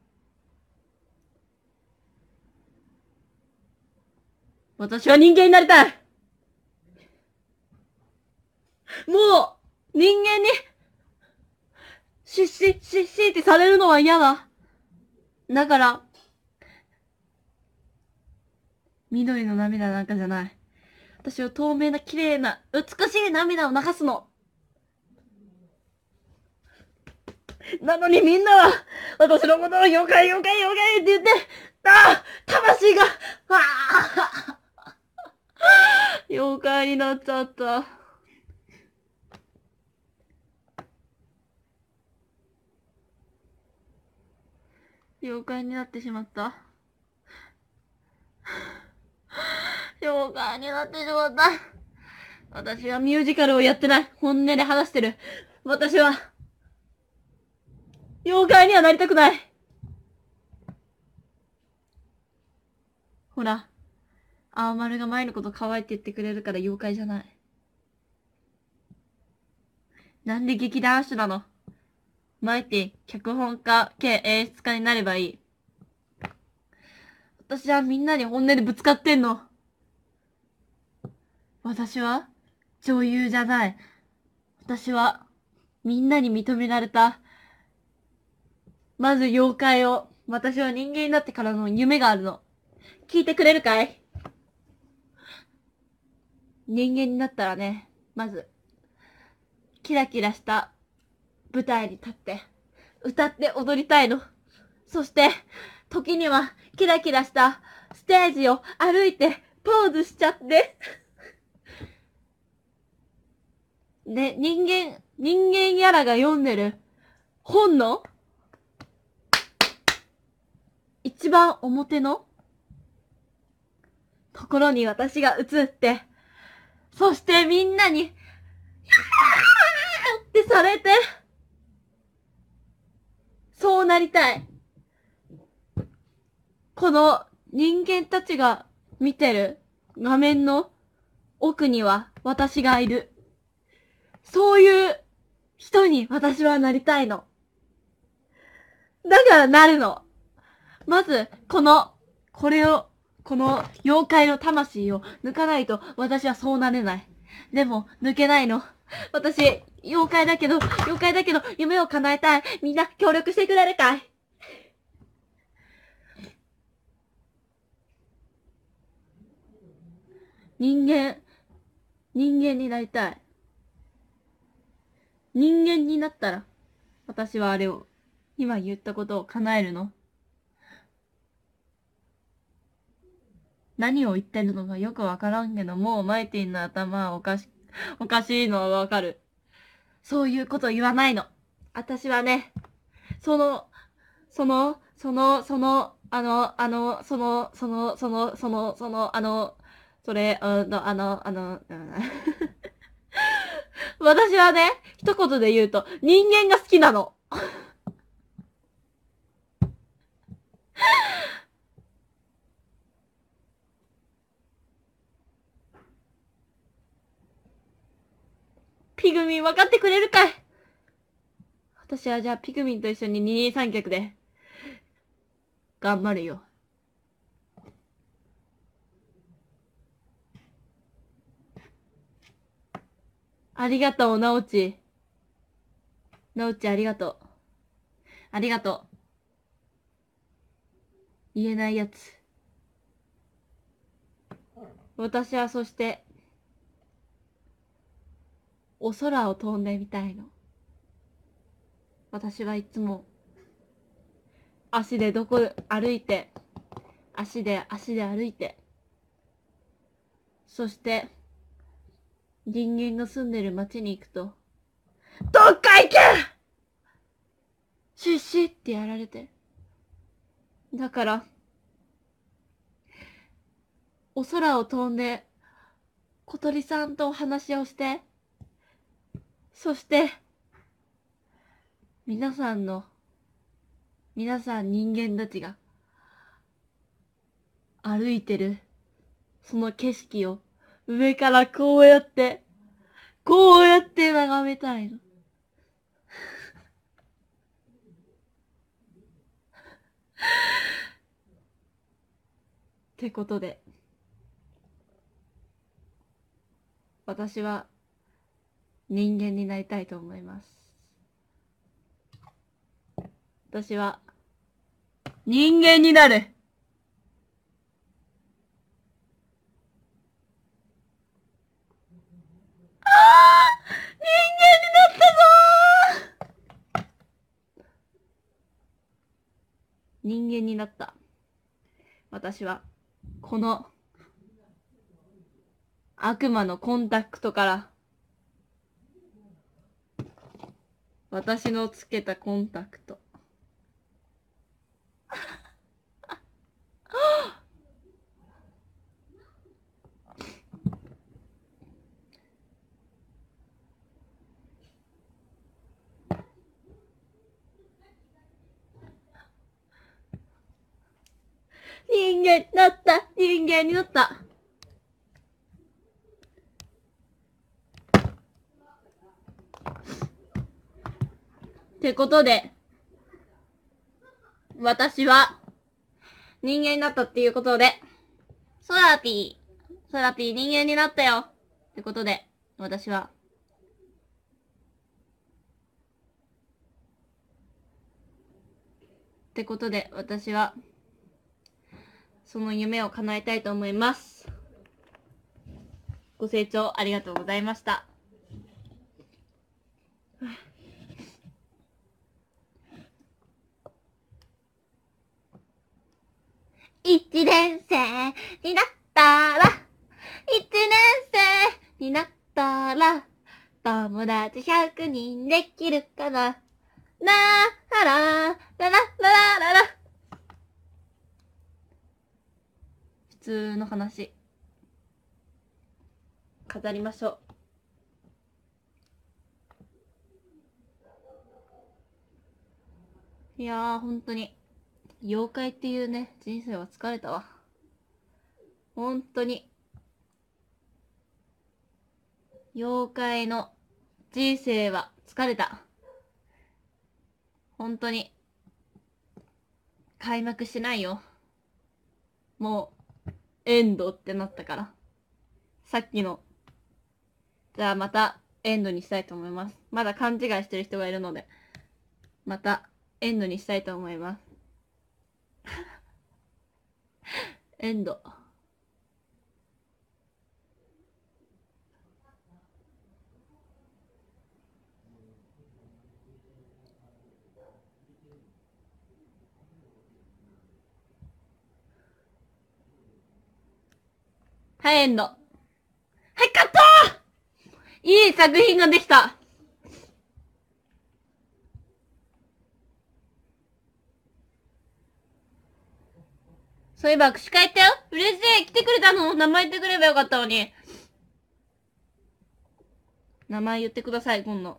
私は人間になりたい！もう、人間に、しっし、しっしってされるのは嫌だ。だから、緑の涙なんかじゃない。私は透明な綺麗な、美しい涙を流すの。なのにみんなは、私のことを妖怪妖怪妖怪って言って、ああ魂が、ああ妖怪になっちゃった。妖怪になってしまった。妖怪になってしまった。私はミュージカルをやってない。本音で話してる。私は、妖怪にはなりたくない。ほら、青丸が前のこと可愛いって言ってくれるから妖怪じゃない。なんで劇団手なの？マイティ、脚本家兼演出家になればいい。私はみんなに本音でぶつかってんの。私は女優じゃない。私はみんなに認められた。まず妖怪を、私は人間になってからの夢があるの。聞いてくれるかい？人間になったらね、まず、キラキラした舞台に立って、歌って踊りたいの。そして、時にはキラキラしたステージを歩いてポーズしちゃって。で、人間、人間やらが読んでる本の一番表のところに私が映って、そしてみんなに、ってされて、そうなりたい。この人間たちが見てる画面の奥には私がいる。そういう人に私はなりたいの。だからなるの。まず、この、これを、この妖怪の魂を抜かないと私はそうなれない。でも、抜けないの。私、妖怪だけど、妖怪だけど、夢を叶えたい。みんな協力してくれるかい？人間、人間になりたい。人間になったら、私はあれを、今言ったことを叶えるの。何を言ってるのかよくわからんけど、もうマイティンの頭はおかし、おかしいのはわかる。そういうこと言わないの。私はね、その、その、その、その、あの、あの、その、その、その、その、その、あの、それ、あの、あの、あの、うん、私はね、一言で言うと、人間が好きなの。ピグミン分かってくれるかい？私はじゃあピグミンと一緒に二人三脚で、頑張るよ。ありがとう、なおち。なおちありがとう。ありがとう。言えないやつ。私はそして、お空を飛んでみたいの。私はいつも、足でどこ歩いて、足で足で歩いて、そして、人間の住んでる町に行くと、どっか行け！シュッシュってやられて。だから、お空を飛んで、小鳥さんとお話をして、そして、皆さんの、皆さん人間たちが、歩いてる、その景色を、上からこうやって、こうやって眺めたいの。ってことで、私は人間になりたいと思います。私は人間になる。ああ、人間になったぞー。人間になった。私はこの悪魔のコンタクトから私のつけたコンタクト人間になった。人間になった。ってことで、私は人間になったっていうことで、ソラピー、ソラピー人間になったよってことで、私は、ってことで、私は、その夢を叶えたいと思います。ご清聴ありがとうございました。一年生になったら、一年生になったら、友達ひゃくにんできるかな。なーらら、らららららら。普通の話。飾りましょう。いやー、ほんとに。妖怪っていうね、人生は疲れたわ。ほんとに。 妖怪の人生は疲れた。本当に。開幕しないよ。もう、エンドってなったから。さっきの。じゃあまた、エンドにしたいと思います。まだ勘違いしてる人がいるので、また、エンドにしたいと思います。エンド。はい、エンド。はい、カットーいい作品ができた。そういえば握手会行ったよ。嬉しい。来てくれたの。名前言ってくればよかったのに。名前言ってください、今度。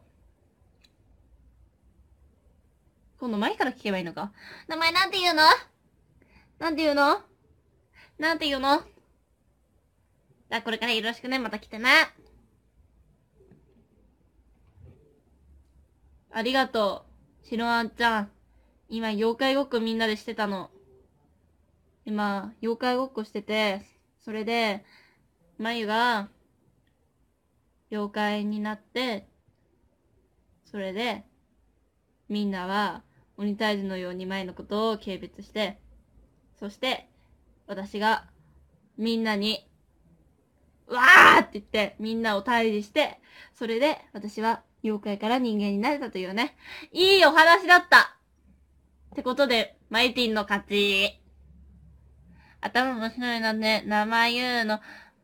今度前から聞けばいいのか。名前なんて言うのなんて言うのなんて言うのじゃあこれからよろしくね。また来てな。ありがとう。しろあんちゃん。今、妖怪ごっこみんなでしてたの。今、妖怪ごっこしてて、それで、まゆが、妖怪になって、それで、みんなは、鬼退治のようにまゆのことを軽蔑して、そして、私が、みんなに、うわーって言って、みんなを退治して、それで、私は、妖怪から人間になれたというね、いいお話だったってことで、マイティンの勝ち。頭真っ白になって、名前言うの。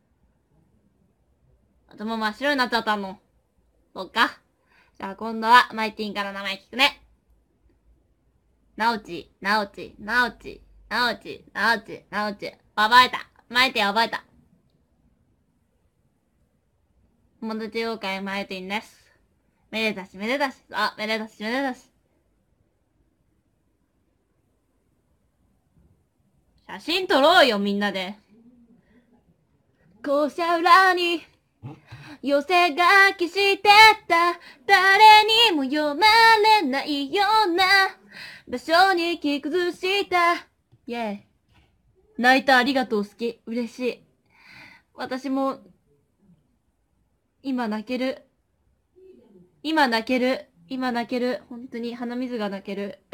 頭真っ白になっちゃったの。そうか。じゃあ今度はマイティンから名前聞くね。なおち、なおち、なおち、なおち、なおち、なおち。覚えた。マイティン覚えた。友達妖怪マイティンです。めでたしめでたし。あ、めでたしめでたし。写真撮ろうよ、みんなで。校舎裏に寄せ書きしてた誰にも読まれないような場所に木崩したイェイ泣いたありがとう好き嬉しい私も今泣ける今泣ける今泣ける本当に鼻水が泣ける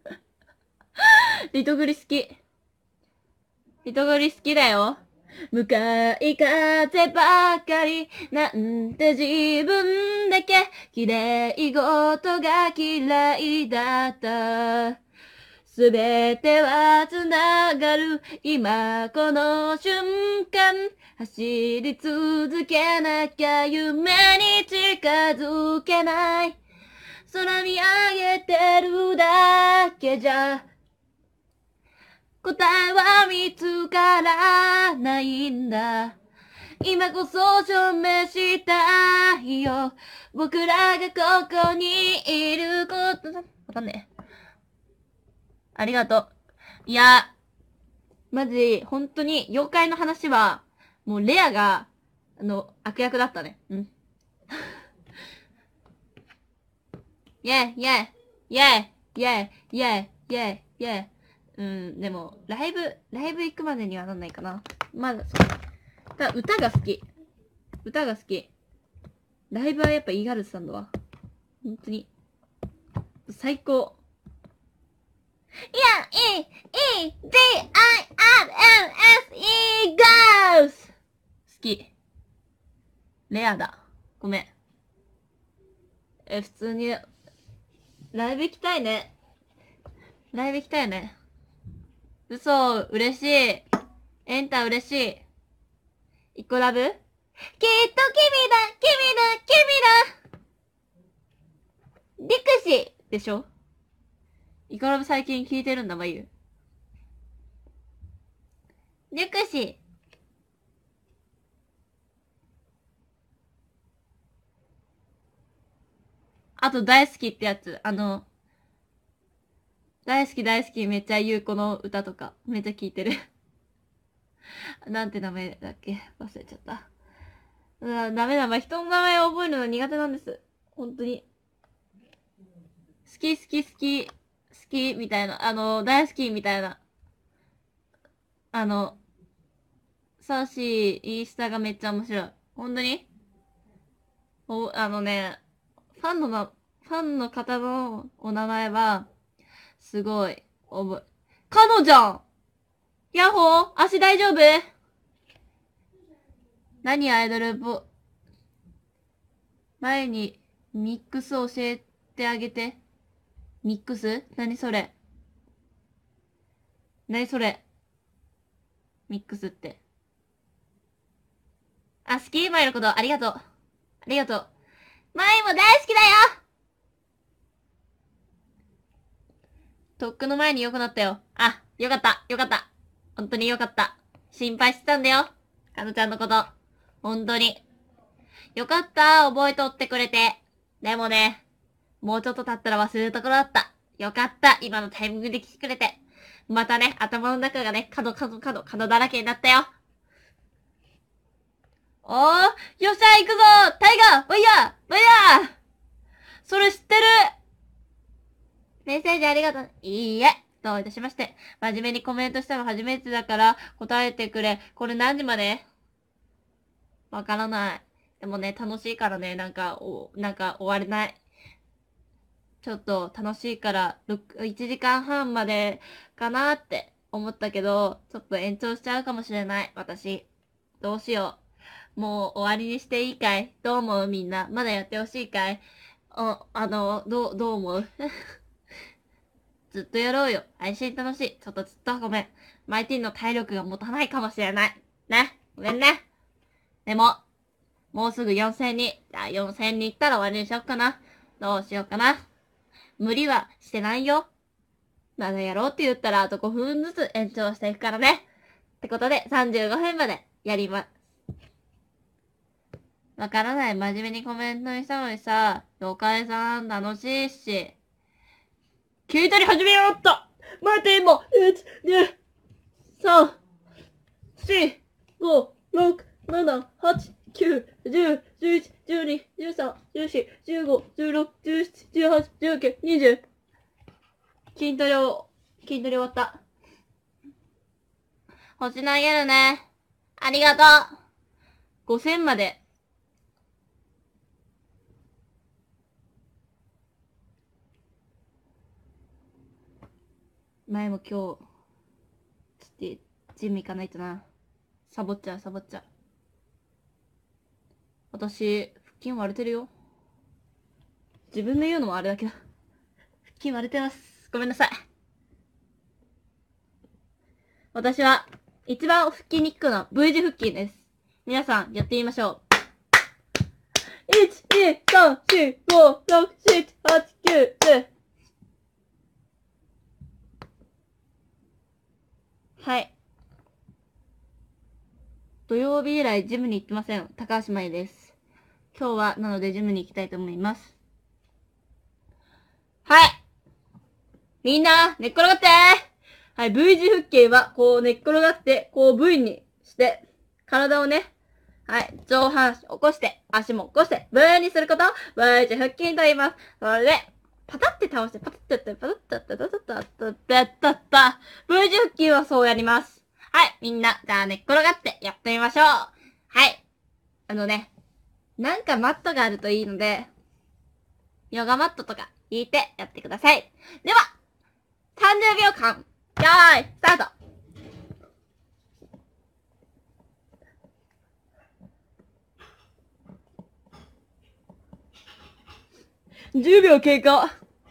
リトグリ好きリトグリ好きだよ向かい風ばかりなんて自分だけ綺麗事が嫌いだったすべてはつながる今この瞬間走り続けなきゃ夢に近づけない空見上げてるだけじゃ答えは見つからないんだ。今こそ証明したいよ。僕らがここにいること、わかんねえ。ありがとう。いや、マジ、本当に妖怪の話は、もうレアが、あの、悪役だったね。うん。イェイイェイイェイイェイイェイイェイイェイうん、でも、ライブ、ライブ行くまでにはなんないかな。まだ、だ歌が好き。歌が好き。ライブはやっぱイーガールズさんだわ。本当に。最高。いや、E、E、D、I、R、L、S、イーガールズ好き。レアだ。ごめん。え、普通に、ライブ行きたいね。ライブ行きたいね。嘘、嬉しい。エンタ嬉しい。イコラブきっと君だ、君だ、君だリクシーでしょイコラブ最近聞いてるんだ、まゆ。リクシー。あと大好きってやつ。あの、大好き大好きめっちゃ言う子の歌とか、めっちゃ聞いてる。なんて名前だっけ忘れちゃった。 うん、ダメだ。まあ、人の名前を覚えるの苦手なんです。本当に。好き好き好き、好きみたいな。あの、大好きみたいな。あの、サーシー、インスタがめっちゃ面白い。本当にお、あのね、ファンのな、ファンの方のお名前は、すごい、覚え、彼女じゃんヤッホー足大丈夫何アイドルボ、前にミックス教えてあげて。ミックス何それ何それミックスって。あ、好き前のことありがとう。ありがとう。前も大好きだよとっくの前に良くなったよ。あ、よかった、よかった。本当によかった。心配してたんだよ。かのちゃんのこと。本当に。よかった、覚えとってくれて。でもね、もうちょっと経ったら忘れるところだった。よかった、今のタイミングで来てくれて。またね、頭の中がね、角角角角だらけになったよ。おー、よっしゃ、行くぞタイガーワイヤーワイヤーそれ知ってるメッセージありがとう。いいえ。どういたしまして。真面目にコメントしたの初めてだから答えてくれ。これ何時までわからない。でもね、楽しいからね、なんか、お、なんか終われない。ちょっと楽しいから、いちじかんはんまでかなって思ったけど、ちょっと延長しちゃうかもしれない。私。どうしよう。もう終わりにしていいかいどう思うみんな。まだやってほしいかいお、あの、どう、どう思うずっとやろうよ。配信楽しい。ちょっとずっとごめん。マイティンの体力が持たないかもしれない。ね。ごめんね。でも、もうすぐよんせんにん。じゃあよんせんにんいったら終わりにしよっかな。どうしようかな。無理はしてないよ。まだやろうって言ったらあとごふんずつ延長していくからね。ってことでさんじゅうごふんまでやります。わからない。真面目にコメントにしたのにさ、妖怪さん楽しいし。聞いたり始めようっと待ても !いち、に、さん、よん、ご、ろく、なな、はち、きゅう、じゅう、じゅういち、じゅうに、じゅうさん、じゅうよん、じゅうご、じゅうろく、じゅうなな、じゅうはち、じゅうきゅう、にじゅう。筋トレを、筋トレ終わった。星投げるね。ありがとう。ごせんまで。前も今日、ちょっと、ジム行かないとな。サボっちゃう、サボっちゃう。私、腹筋割れてるよ。自分で言うのもあれだけど。腹筋割れてます。ごめんなさい。私は、一番腹筋に効くのは V 字腹筋です。皆さん、やってみましょう。いち、に、さん、よん、ご、ろく、なな、はち、きゅう、じゅう。はい。土曜日以来ジムに行ってません。高橋舞です。今日は、なのでジムに行きたいと思います。はい。みんな、寝っ転がってはい、V 字腹筋は、こう寝っ転がって、こう V にして、体をね、はい、上半身起こして、足も起こして、V にすることを V 字腹筋と言います。それで、パタって倒して、パタってやって、パタってやって、パタってやって、パタってやって、V 字腹筋はそうやります。はい、みんな、じゃあ寝っ転がってやってみましょう。はい。あのね、なんかマットがあるといいので、ヨガマットとか引いてやってください。では、さんじゅうびょうかん、よーい、スタートじゅうびょう経過。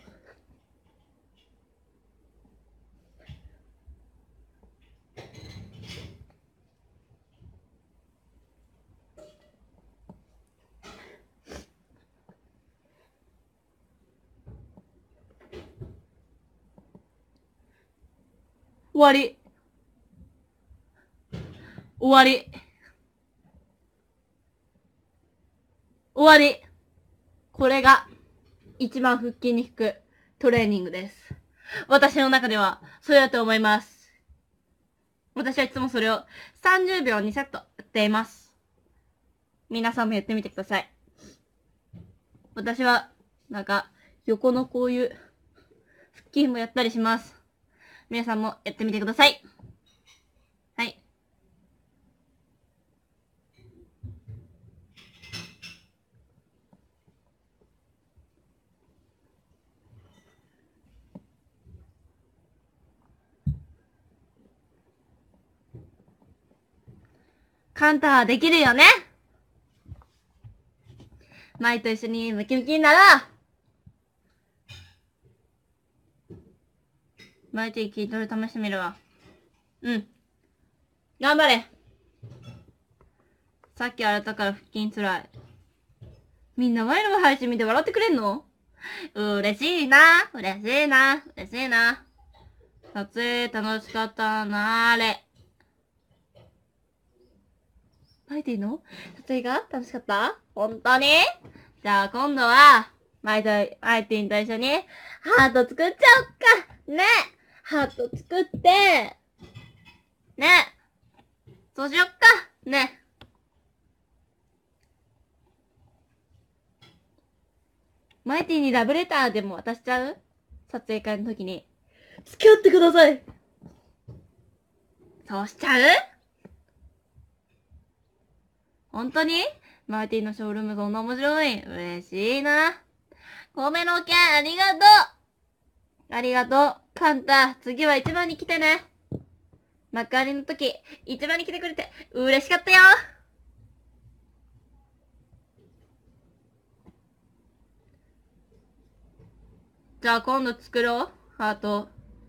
終わり。終わり。終わり。これが一番腹筋に効くトレーニングです。私の中ではそれだと思います。私はいつもそれをさんじゅうびょうにセットやっています。 皆さんもやってみてください。私は、なんか、横のこういう、腹筋もやったりします。皆さんもやってみてください。はい。カンタできるよね。マイと一緒にムキムキになろう。マイティ筋トレ試してみるわ。うん。頑張れ。さっき洗ったから腹筋つらい。みんな前の配信見て笑ってくれんの？嬉しいな。嬉しいな。嬉しいな。撮影楽しかったなーれ。マイティの撮影が楽しかった？本当に？じゃあ今度は、マイティ、マイティと一緒に、ハート作っちゃおっか。ね。ハート作って、ね。そうしよっか。ね。マイティにラブレターでも渡しちゃう？撮影会の時に。付き合ってください。そうしちゃう？本当に？マイティのショールームそんな面白い？嬉しいな。米の件ありがとう。ありがとう。カンタ、次は一番に来てね。幕張の時、一番に来てくれて嬉しかったよ。じゃあ今度作ろう。ハート。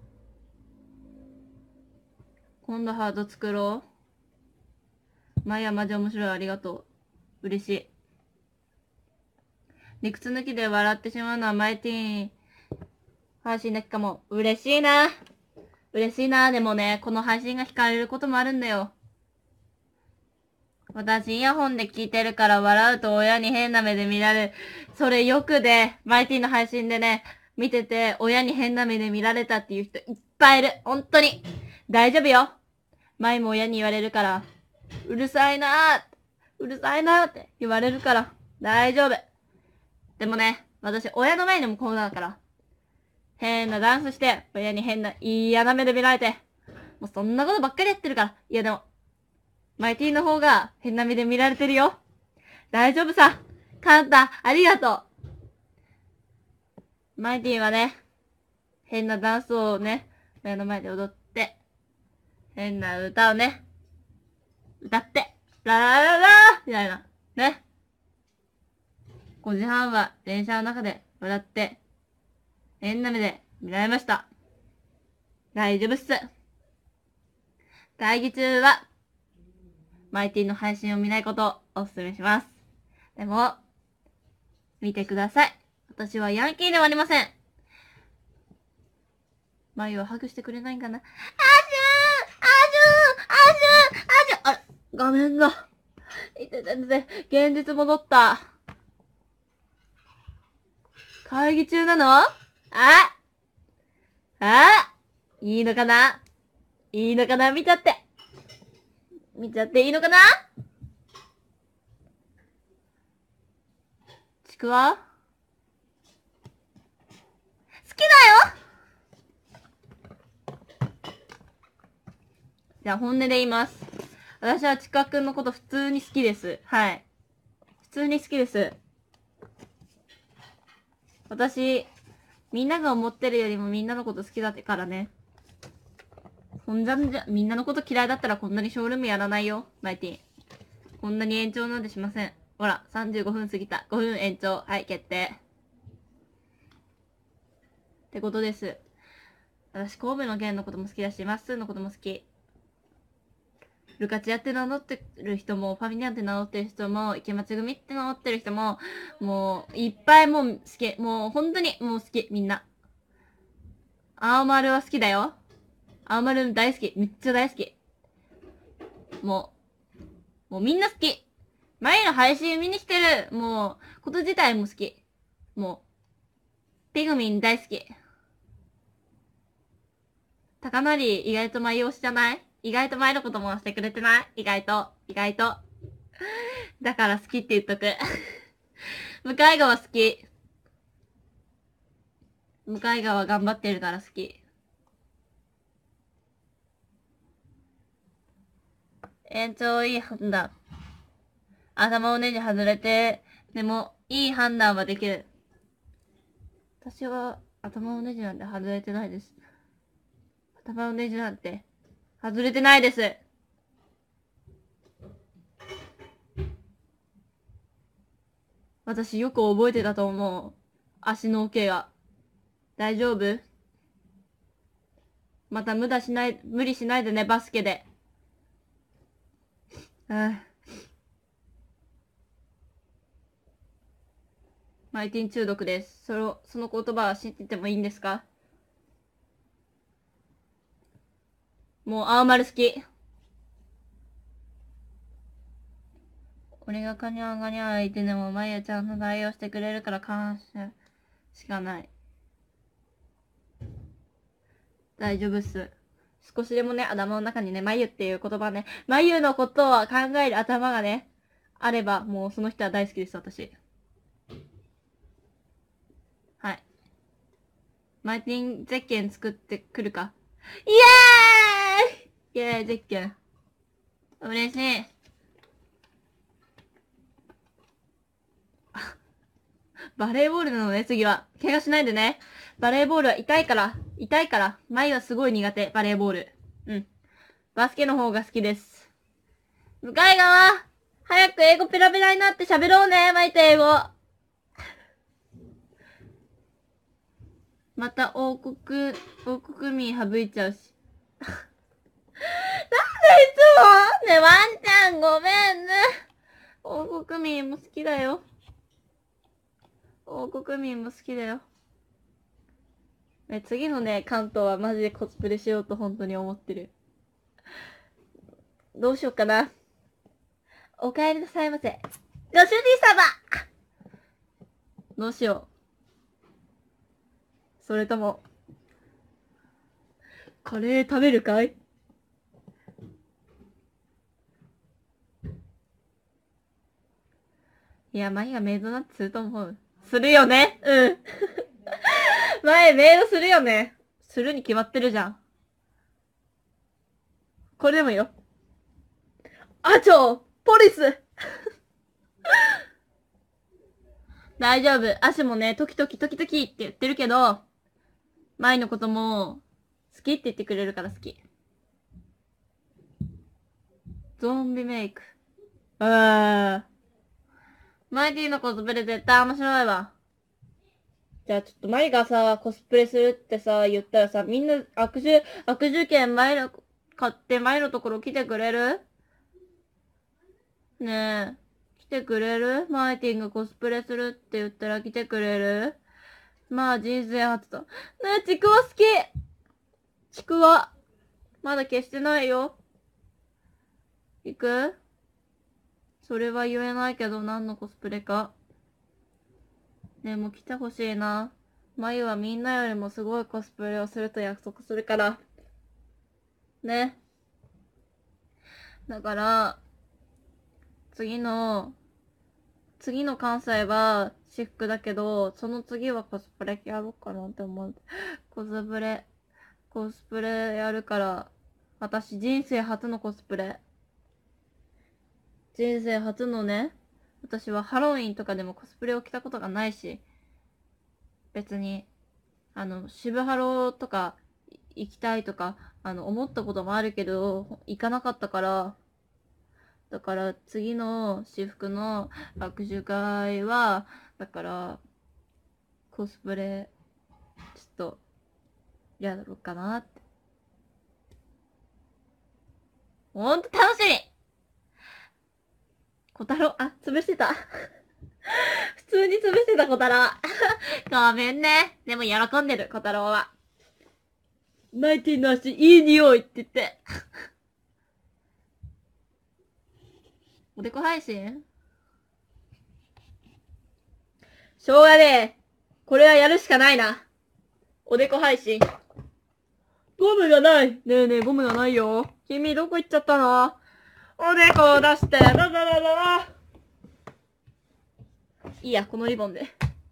今度ハート作ろう。マイヤマジ面白い。ありがとう。嬉しい。理屈抜きで笑ってしまうのはマイティーン配信だけかも。嬉しいな。嬉しいな。でもね、この配信が惹かれることもあるんだよ。私イヤホンで聞いてるから笑うと親に変な目で見られる。それよくで、マイティの配信でね、見てて親に変な目で見られたっていう人いっぱいいる。本当に。大丈夫よ。マイも親に言われるから、うるさいなーうるさいなーって言われるから、大丈夫。でもね、私親の前でもこうだから、変なダンスして、親に変な嫌な目で見られて、もうそんなことばっかりやってるから。いやでも、マイティの方が変な目で見られてるよ。大丈夫さ。カンタ、ありがとう。マイティはね、変なダンスをね、親の前で踊って、変な歌をね、歌って、ララララーみたいな、ね。ごじはんは電車の中で笑って、変な目で見られました。大丈夫っす。会議中は、マイティの配信を見ないことをお勧めします。でも、見てください。私はヤンキーではありません。マイはハグしてくれないんかな。あしゅーあしゅーあしゅーあしゅーあれ、画面が。いてててて、現実戻った。会議中なの？ああいいのかないいのかな見ちゃって。見ちゃっていいのかな？ちくわ？好きだよ。じゃあ本音で言います。私はちくわくんのこと普通に好きです。はい。普通に好きです。私、みんなが思ってるよりもみんなのこと好きだってからね。そんじゃんじゃ、みんなのこと嫌いだったらこんなにショールームやらないよ、マイティ。こんなに延長なんてしません。ほら、さんじゅうごふん過ぎた。ごふん延長。はい、決定。ってことです。私、神戸の件のことも好きだし、まっすーのことも好き。ルカチアって名乗ってる人も、ファミリアって名乗ってる人も、池町組って名乗ってる人も、もう、いっぱいもう好き。もう、本当に、もう好き、みんな。青丸は好きだよ。青丸大好き。めっちゃ大好き。もう、もうみんな好き。前の配信見に来てる、もう、こと自体も好き。もう、ペグミン大好き。高成意外と前推しじゃない？意外と前のこともしてくれてない？意外と、意外と。 だから好きって言っとく。向井川好き。向井川頑張ってるから好き。延長いい判断。頭をネジ外れて、でも、いい判断はできる。私は、頭のネジなんて外れてないです。頭のネジなんて、外れてないです。私よく覚えてたと思う。足の怪我。大丈夫？また無駄しない、無理しないでね、バスケで。ああ。マイティン中毒です。その、その言葉は知っててもいいんですか？もう青丸好き。俺がカニャンガニャン相手でもマイヤちゃんと対応してくれるから感謝しかない。大丈夫っす。少しでもね、頭の中にね、マユっていう言葉ね、マユのことは考える頭がね、あれば、もうその人は大好きです、私。はい。マイティンゼッケン作ってくるか。イエーイイエーイ、ゼッケン。嬉しい。バレーボールなのね、次は。怪我しないでね。バレーボールは痛いから。痛いから。マイはすごい苦手、バレーボール。うん。バスケの方が好きです。向井川早く英語ペラペラになって喋ろうね、マイと英語。また王国、王国民省いちゃうし。なんでいつもね、ワンちゃんごめんね。王国民も好きだよ。王国民も好きだよ。え、次のね、関東はマジでコスプレしようと本当に思ってる。どうしようかな。お帰りなさいませ。ご主人様どうしよう。それとも、カレー食べるかい？いや、前がメイドナッツすると思う。するよね。うん。前メイドするよね。するに決まってるじゃん。これでもいいよ。あちょポリス大丈夫。足もね、時々時々って言ってるけど、前のことも、好きって言ってくれるから好き。ゾンビメイク。あー。マイティのコスプレ絶対面白いわ。じゃあちょっとマイがさ、コスプレするってさ、言ったらさ、みんな悪受、悪受験前の、買って前のところ来てくれる？ねえ。来てくれる？マイティンがコスプレするって言ったら来てくれる？まあ人生初だ。ねえ、ちくわ好き！ちくわ。まだ消してないよ。行く？それは言えないけど何のコスプレか。ね、もう来てほしいな。まゆはみんなよりもすごいコスプレをすると約束するから。ね。だから、次の、次の関西は私服だけど、その次はコスプレやろうかなって思う。コスプレ、コスプレやるから、私人生初のコスプレ。人生初のね、私はハロウィンとかでもコスプレを着たことがないし、別に、あの、渋ハロとか行きたいとか、あの、思ったこともあるけど、行かなかったから、だから次の私服の握手会は、だから、コスプレ、ちょっと、やろうかなって。ほんと楽しみ！小太郎、あ、潰してた。普通に潰してた小太郎。ごめんね。でも喜んでる小太郎は。マイティの足いい匂いって言って。おでこ配信？しょうがねえ。これはやるしかないな。おでこ配信。ゴムがない。ねえねえ、ゴムがないよ。君どこ行っちゃったの？ おでこを出して、だだだだだ。いいや、このリボンで。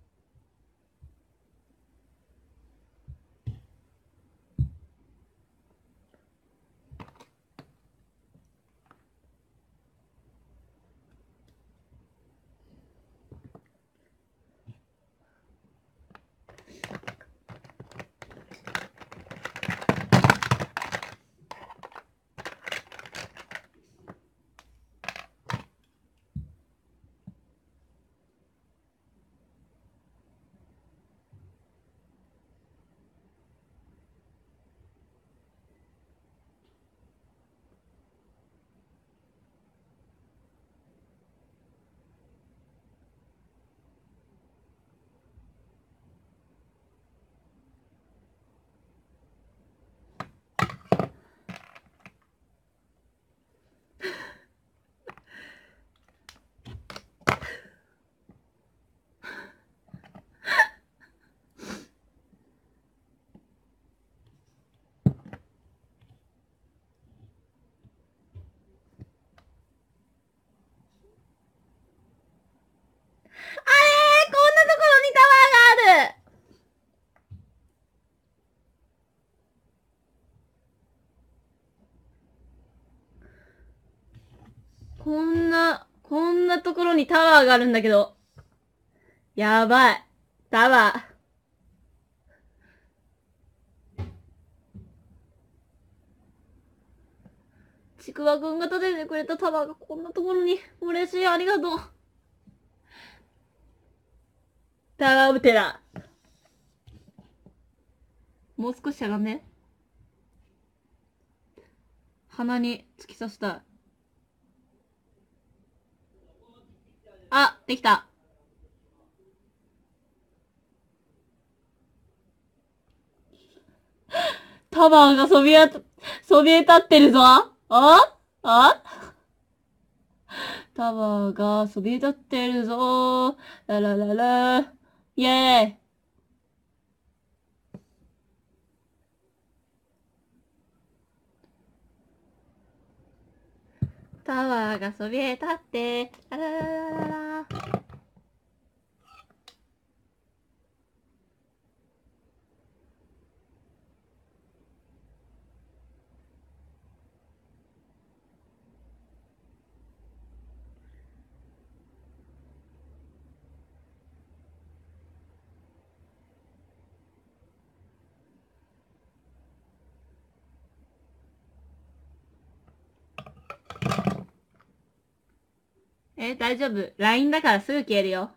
あれー、こんなところにタワーがある。こんな、こんなところにタワーがあるんだけど。やばい。タワー。ちくわくんが建ててくれたタワーがこんなところに。嬉しい、ありがとう。タワーウテラ。もう少ししゃがんで。鼻に突き刺したい。あ、できた。タワーがそびえ、そびえ立ってるぞ。ああタワーがそびえ立ってるぞ。ララララ。イェーイ。タワーがそびえ立って、ララララララ。え、大丈夫。ライン だからすぐ消えるよ。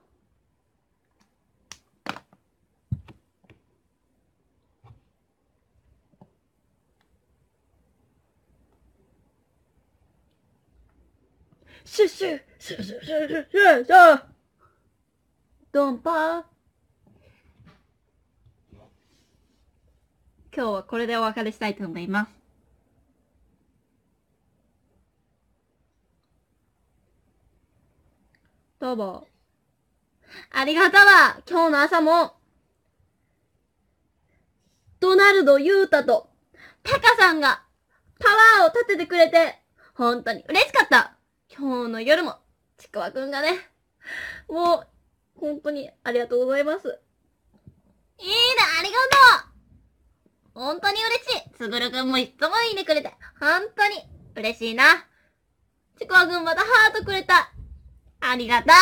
シュッシュシュッシュッシュッシュッシュッシュッドンパー。今日はこれでお別れしたいと思います。どうも。ありがとうわ。今日の朝も、ドナルド・ユータと、タカさんが、タワーを立ててくれて、本当に嬉しかった。今日の夜も、ちくわくんがね、もう、本当にありがとうございます。いいね、ありがとう。本当に嬉しい。つぐるくんもいつもいいねくれて、本当に嬉しいな。ちくわくんまたハートくれた。ありがとう。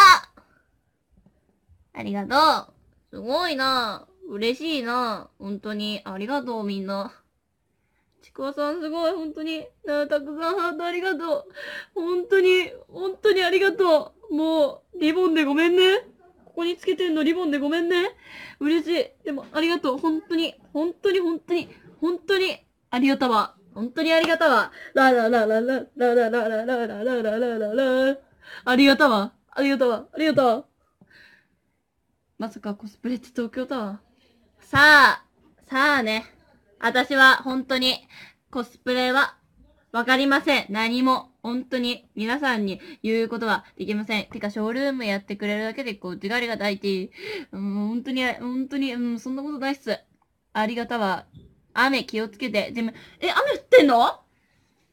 ありがとう。すごいな。嬉しいな。本当に。ありがとう、みんな。ちくわさんすごい、本当に。なたくさんハートありがとう。本当に、本当にありがとう。もう、リボンでごめんね。ここにつけてんのリボンでごめんね。嬉しい。でも、ありがとう。本当に、本当に、本当に、本当に、ありがたわ。本当にありがたわ。ラララララ、ラララララララララララ。ありがたわ。ありがたわ。ありがたわ。まさかコスプレって東京タワー。さあ、さあね。私は本当にコスプレはわかりません。何も。本当に皆さんに言うことはできません。てか、ショールームやってくれるだけでこう、手がりが大いて、うん、本当に、本当に、うん、そんなことないっす。ありがたわ。雨気をつけて。でも、え、雨降ってんの？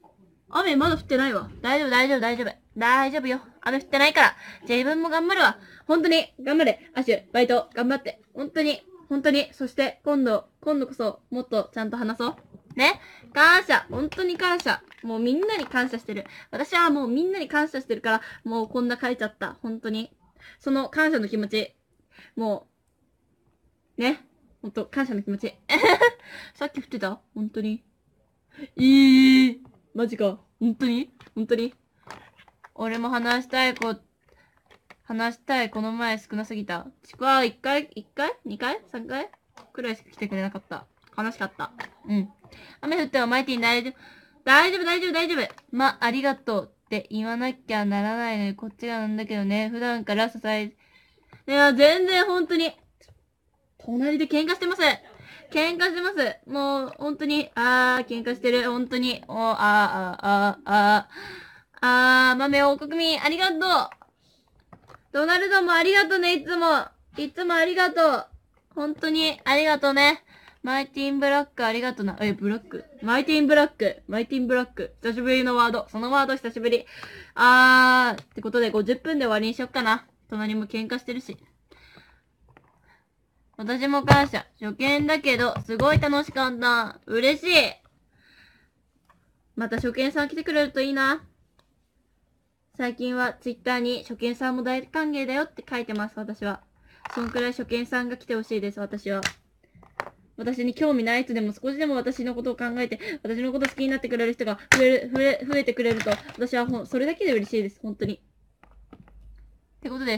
雨まだ降ってないわ。大丈夫、大丈夫、大丈夫。大丈夫よ。雨降ってないから。自分も頑張るわ。本当に、頑張れ。アシュ、バイト、頑張って。本当に、本当に。そして、今度、今度こそ、もっとちゃんと話そう。ね。感謝。本当に感謝。もうみんなに感謝してる。私はもうみんなに感謝してるから、もうこんな書いちゃった。本当に。その感謝の気持ち。もう、ね。ほんと、感謝の気持ち。さっき降ってた本当に。えー、マジか。本当に本当に俺も話したい子、話したいこの前少なすぎた。ちくわいっかい ?いっ 回 ?に 回 ?さん 回くらいしか来てくれなかった。悲しかった。うん。雨降ってもマイティに大丈夫。大丈夫、大丈夫、大丈夫。ま、ありがとうって言わなきゃならないのにこっちがなんだけどね。普段から支え、いや、全然本当に。隣で喧嘩してます。喧嘩してます。もう、本当に、あー、喧嘩してる。本当に。おー、あー、あー、あー、あー、豆王国民、ありがとう。ドナルドもありがとうね、いつも。いつもありがとう。本当に、ありがとうね。マイティンブラック、ありがとうな。え、ブラックマイティンブラック。マイティンブラック。久しぶりのワード。そのワード久しぶり。あー、ってことでごじゅっぷんで終わりにしよっかな。隣も喧嘩してるし。私も感謝。初見だけど、すごい楽しかった。嬉しい。また初見さん来てくれるといいな。最近はツイッターに初見さんも大歓迎だよって書いてます、私は。そんくらい初見さんが来てほしいです、私は。私に興味ない人でも少しでも私のことを考えて、私のこと好きになってくれる人が増える、増え、増えてくれると、私はほん、それだけで嬉しいです、本当に。ってことです。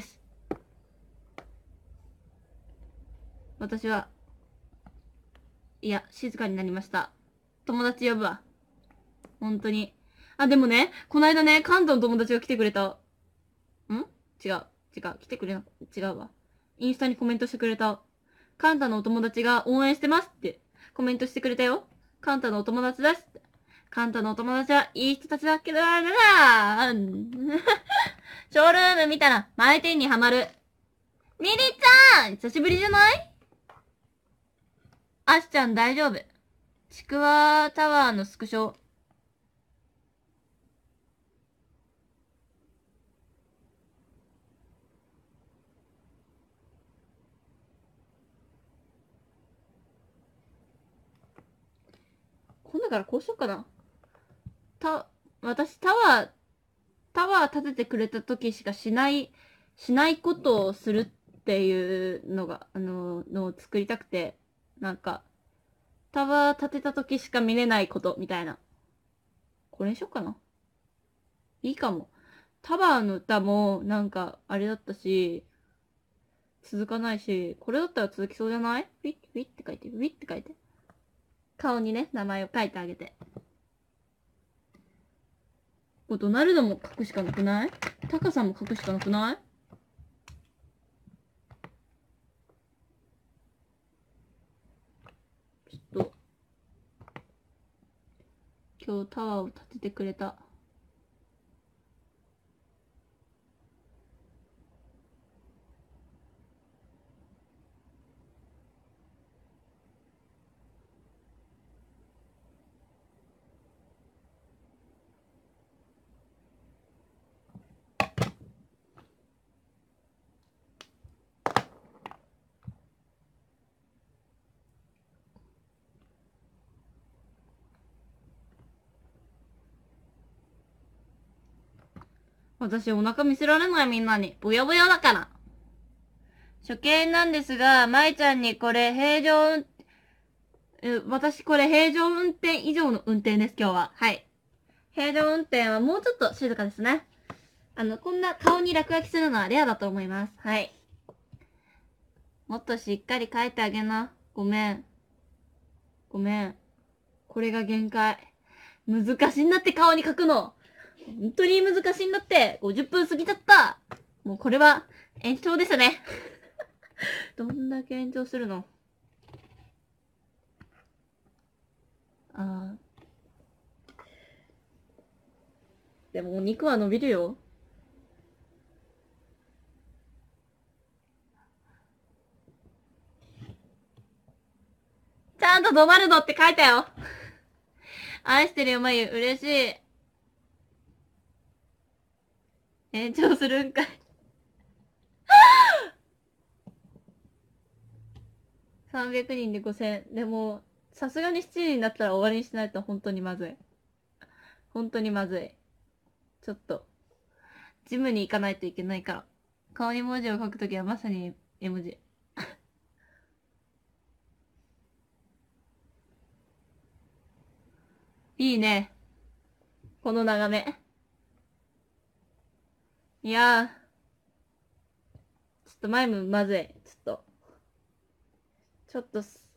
私は、いや、静かになりました。友達呼ぶわ。本当に。あ、でもね、この間ね、関東の友達が来てくれた。ん違う。違う。来てくれな、違うわ。インスタにコメントしてくれた。カンタのお友達が応援してますってコメントしてくれたよ。カンタのお友達ですって。カンタのお友達はいい人たちだけどななショールーム見たら、マイテンにハマる。ミリちゃん久しぶりじゃないアシちゃん大丈夫。ちくわタワーのスクショ。今度からこうしよっかな。た、私タワー、タワー建ててくれた時しかしない、しないことをするっていうのが、あの、のを作りたくて、なんか、タワー建てた時しか見れないことみたいな。これにしよっかな。いいかも。タワーの歌も、なんか、あれだったし、続かないし、これだったら続きそうじゃない？ウィッ、ウィッって書いて、ウィッって書いて。顔にね、名前を書いてあげて。ドナルドも書くしかなくない？タカさんも書くしかなくない？ちょっと、今日タワーを建ててくれた。私お腹見せられないみんなに。ぼやぼやだから。初見なんですが、舞ちゃんにこれ平常運、私これ平常運転以上の運転です、今日は。はい。平常運転はもうちょっと静かですね。あの、こんな顔に落書きするのはレアだと思います。はい。もっとしっかり書いてあげな。ごめん。ごめん。これが限界。難しいんだって顔に書くの。本当に難しいんだって。ごじゅっぷん過ぎちゃった。もうこれは延長ですね。どんだけ延長するの？あー。でもお肉は伸びるよ。ちゃんとドナルドって書いたよ。愛してるよ、まゆ。嬉しい。 延長するんかい。さんびゃくにんでごせん。でも、さすがにしちじになったら終わりにしないと本当にまずい。本当にまずい。ちょっと、ジムに行かないといけないから。顔に文字を書くときはまさに絵文字。いいね。この眺め。いやー。ちょっと前もまずい。ちょっと。ちょっとす、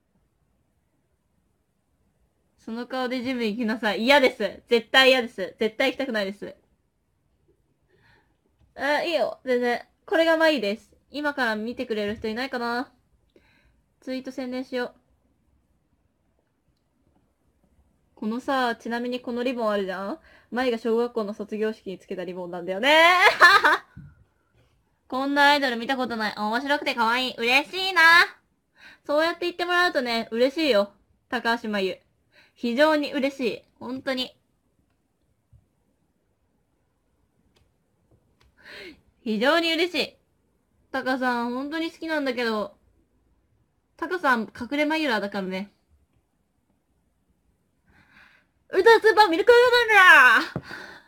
その顔でジム行きなさい。嫌です。絶対嫌です。絶対行きたくないです。あ、いいよ。全然。これがまあいいです。今から見てくれる人いないかな？ツイート宣伝しよう。このさ、ちなみにこのリボンあるじゃん？舞が小学校の卒業式につけたリボンなんだよね。こんなアイドル見たことない。面白くて可愛い。嬉しいな。そうやって言ってもらうとね、嬉しいよ。高橋真由。非常に嬉しい。本当に。非常に嬉しい。タカさん、本当に好きなんだけど、タカさん、隠れマユラーだからね。ウルトラスーパーミルクードラ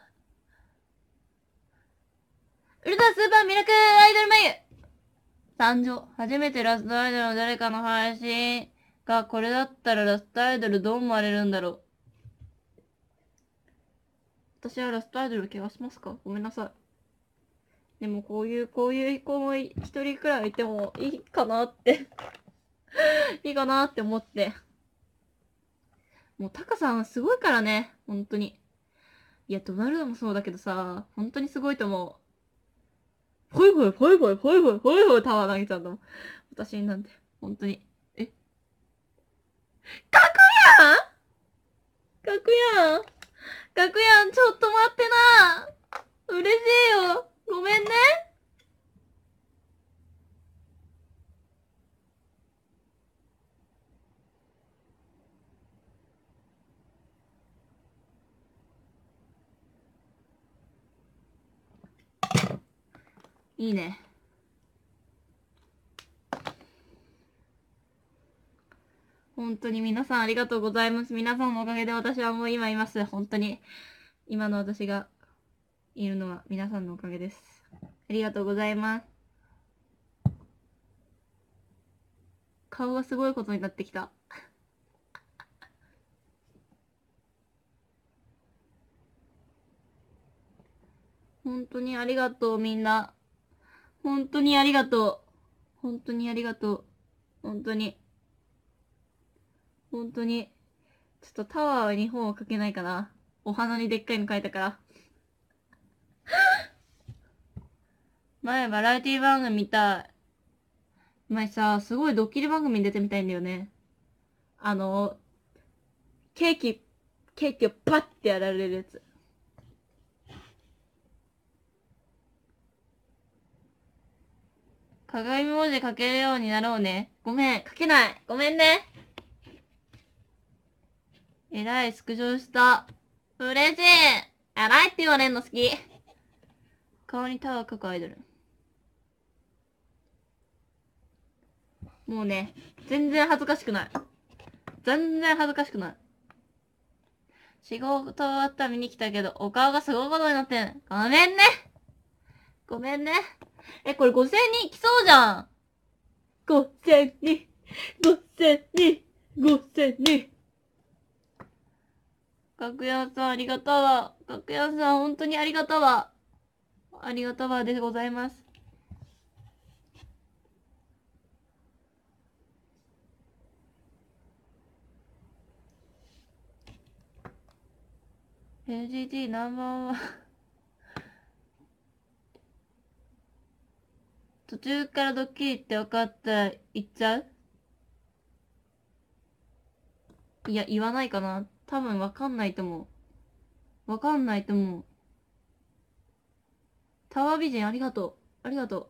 ウルトラスーパーミルクアイドルマユ誕生。初めてラストアイドルの誰かの配信がこれだったらラストアイドルどう思われるんだろう。私はラストアイドル怪我しますか？ごめんなさい。でもこういう、こういう子も一人くらいいてもいいかなっていいかなって思って。もうタカさんすごいからね。本当に。いや、ドナルドもそうだけどさ、本当にすごいと思う。ほいほいほいほいほいほいほいほいタワー投げちゃうんだもん。私なんて、本当に。え書くやん書くやん書くやんちょっと待ってな嬉しいよごめんねいいね。本当に皆さんありがとうございます。皆さんのおかげで私はもう今います。本当に。今の私がいるのは皆さんのおかげです。ありがとうございます。顔がすごいことになってきた。本当にありがとうみんな。本当にありがとう。本当にありがとう。本当に。本当に。ちょっとタワーはにほんをかけないかな。お花にでっかいの書いたから。前バラエティ番組見たい。前さ、すごいドッキリ番組に出てみたいんだよね。あの、ケーキ、ケーキをパッてやられるやつ。鏡文字書けるようになろうね。ごめん、書けない。ごめんね。えらい、スクショした。嬉しい。えらいって言われんの好き。顔にタワー描くアイドル。もうね、全然恥ずかしくない。全然恥ずかしくない。仕事終わったら見に来たけど、お顔がすごいことになってん。ごめんね。ごめんね。え、これごせんにん来そうじゃん。ごせんにん、ごせんにん、ごせんにん。楽屋さんありがたわ。楽屋さん本当にありがたわ。ありがたわでございます。エルジーティー ナンバーワン途中からドッキリって分かったら言っちゃう？いや、言わないかな。多分分かんないと思う。分かんないと思う。タワー美人ありがとう。ありがとう。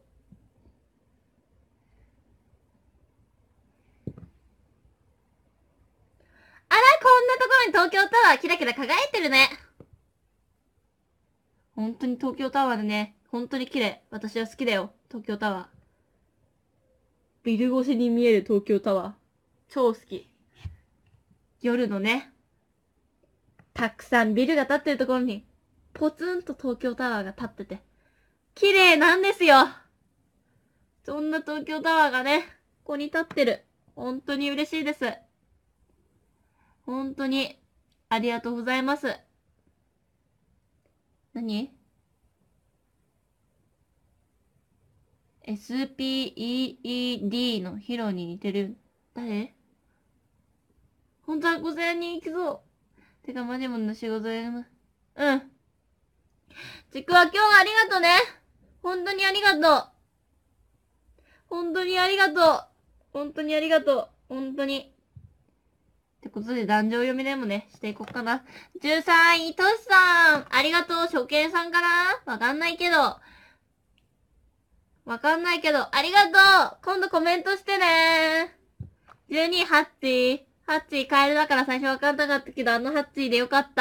あら、こんなところに東京タワーキラキラ輝いてるね。 本当に東京タワーでね、本当に綺麗。私は好きだよ、東京タワー。ビル越しに見える東京タワー。超好き。夜のね、たくさんビルが建ってるところに、ポツンと東京タワーが建ってて、綺麗なんですよ。そんな東京タワーがね、ここに立ってる。本当に嬉しいです。本当に、ありがとうございます。何 ?エスピーイーイーディー のヒロに似てる。誰本当はごせんにん行くぞ。てか、マジモンの仕事で、うん。ちくわ今日はありがとね。本当にありがとう。本当にありがとう。本当にありがとう。本当に。ってことで、壇上読みでもね、していこうかな。じゅうさんい、トシさん。ありがとう。初見さんかなわかんないけど。わかんないけど、ありがとう。今度コメントしてね。じゅうにい、ハッチー。ハッチー、カエルだから最初わかんなかったけど、あのハッチーでよかった。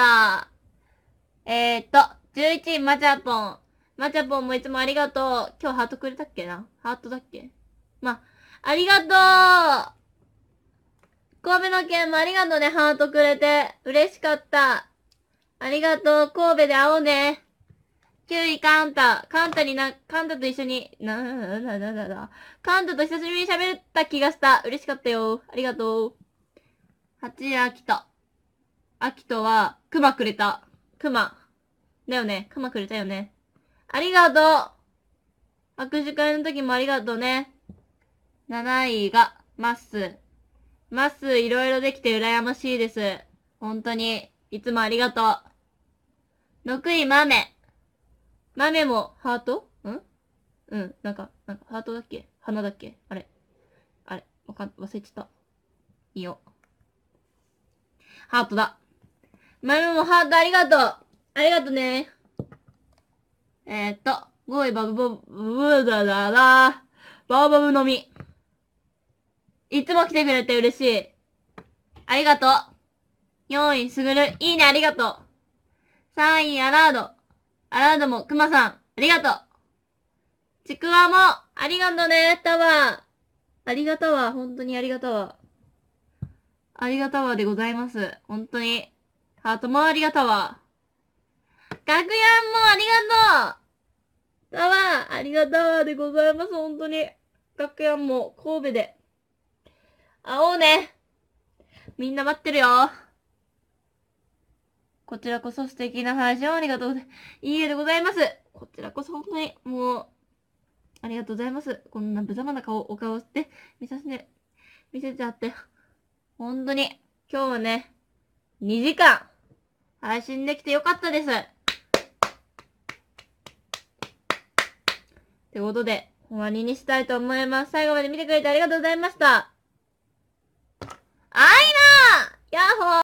えーっと、じゅういちい、マチャポン。マチャポンもいつもありがとう。今日ハートくれたっけなハートだっけま、ありがとう。神戸の件もありがとうね、ハートくれて。嬉しかった。ありがとう。神戸で会おうね。きゅうい、カンタ。カンタにな、カンタと一緒に、な、な、な、な、な、な。カンタと久しぶりに喋った気がした。嬉しかったよ。ありがとう。はちい、アキト。アキトは、クマくれた。クマ。だよね。クマくれたよね。ありがとう。握手会の時もありがとうね。なないが、マッス。マッス、いろいろできて羨ましいです。本当に、いつもありがとう。ろくい、マメ。マメも、ハートんうん、なんか、なんか、ハートだっけ花だっけあれ。あれ、わかん、忘れちゃった。いいよ。ハートだ。マメもハートありがとう。ありがとね。えー、っと、ごいバブボブ、ブだだだ。バーバブのみ。いつも来てくれて嬉しい。ありがとう。よんい、すぐる。いいね、ありがとう。さんい、アラード。アラードも、くまさん。ありがとう。ちくわも、ありがとうね、タワー。ありがたわ。本当にありがたわ。ありがたわでございます。本当に。ハートもありがたわ。学園もありがとうタワー、ありがたわでございます。本当に。学園も神戸で。会おうね。みんな待ってるよ。こちらこそ素敵な配信をありがとうございます。いいえでございます。こちらこそ本当に、もう、ありがとうございます。こんな無様な顔、お顔して、見させて、見せちゃって。本当に、今日はね、にじかん、配信できてよかったです。ってことで、終わりにしたいと思います。最後まで見てくれてありがとうございました。あいなーやっほー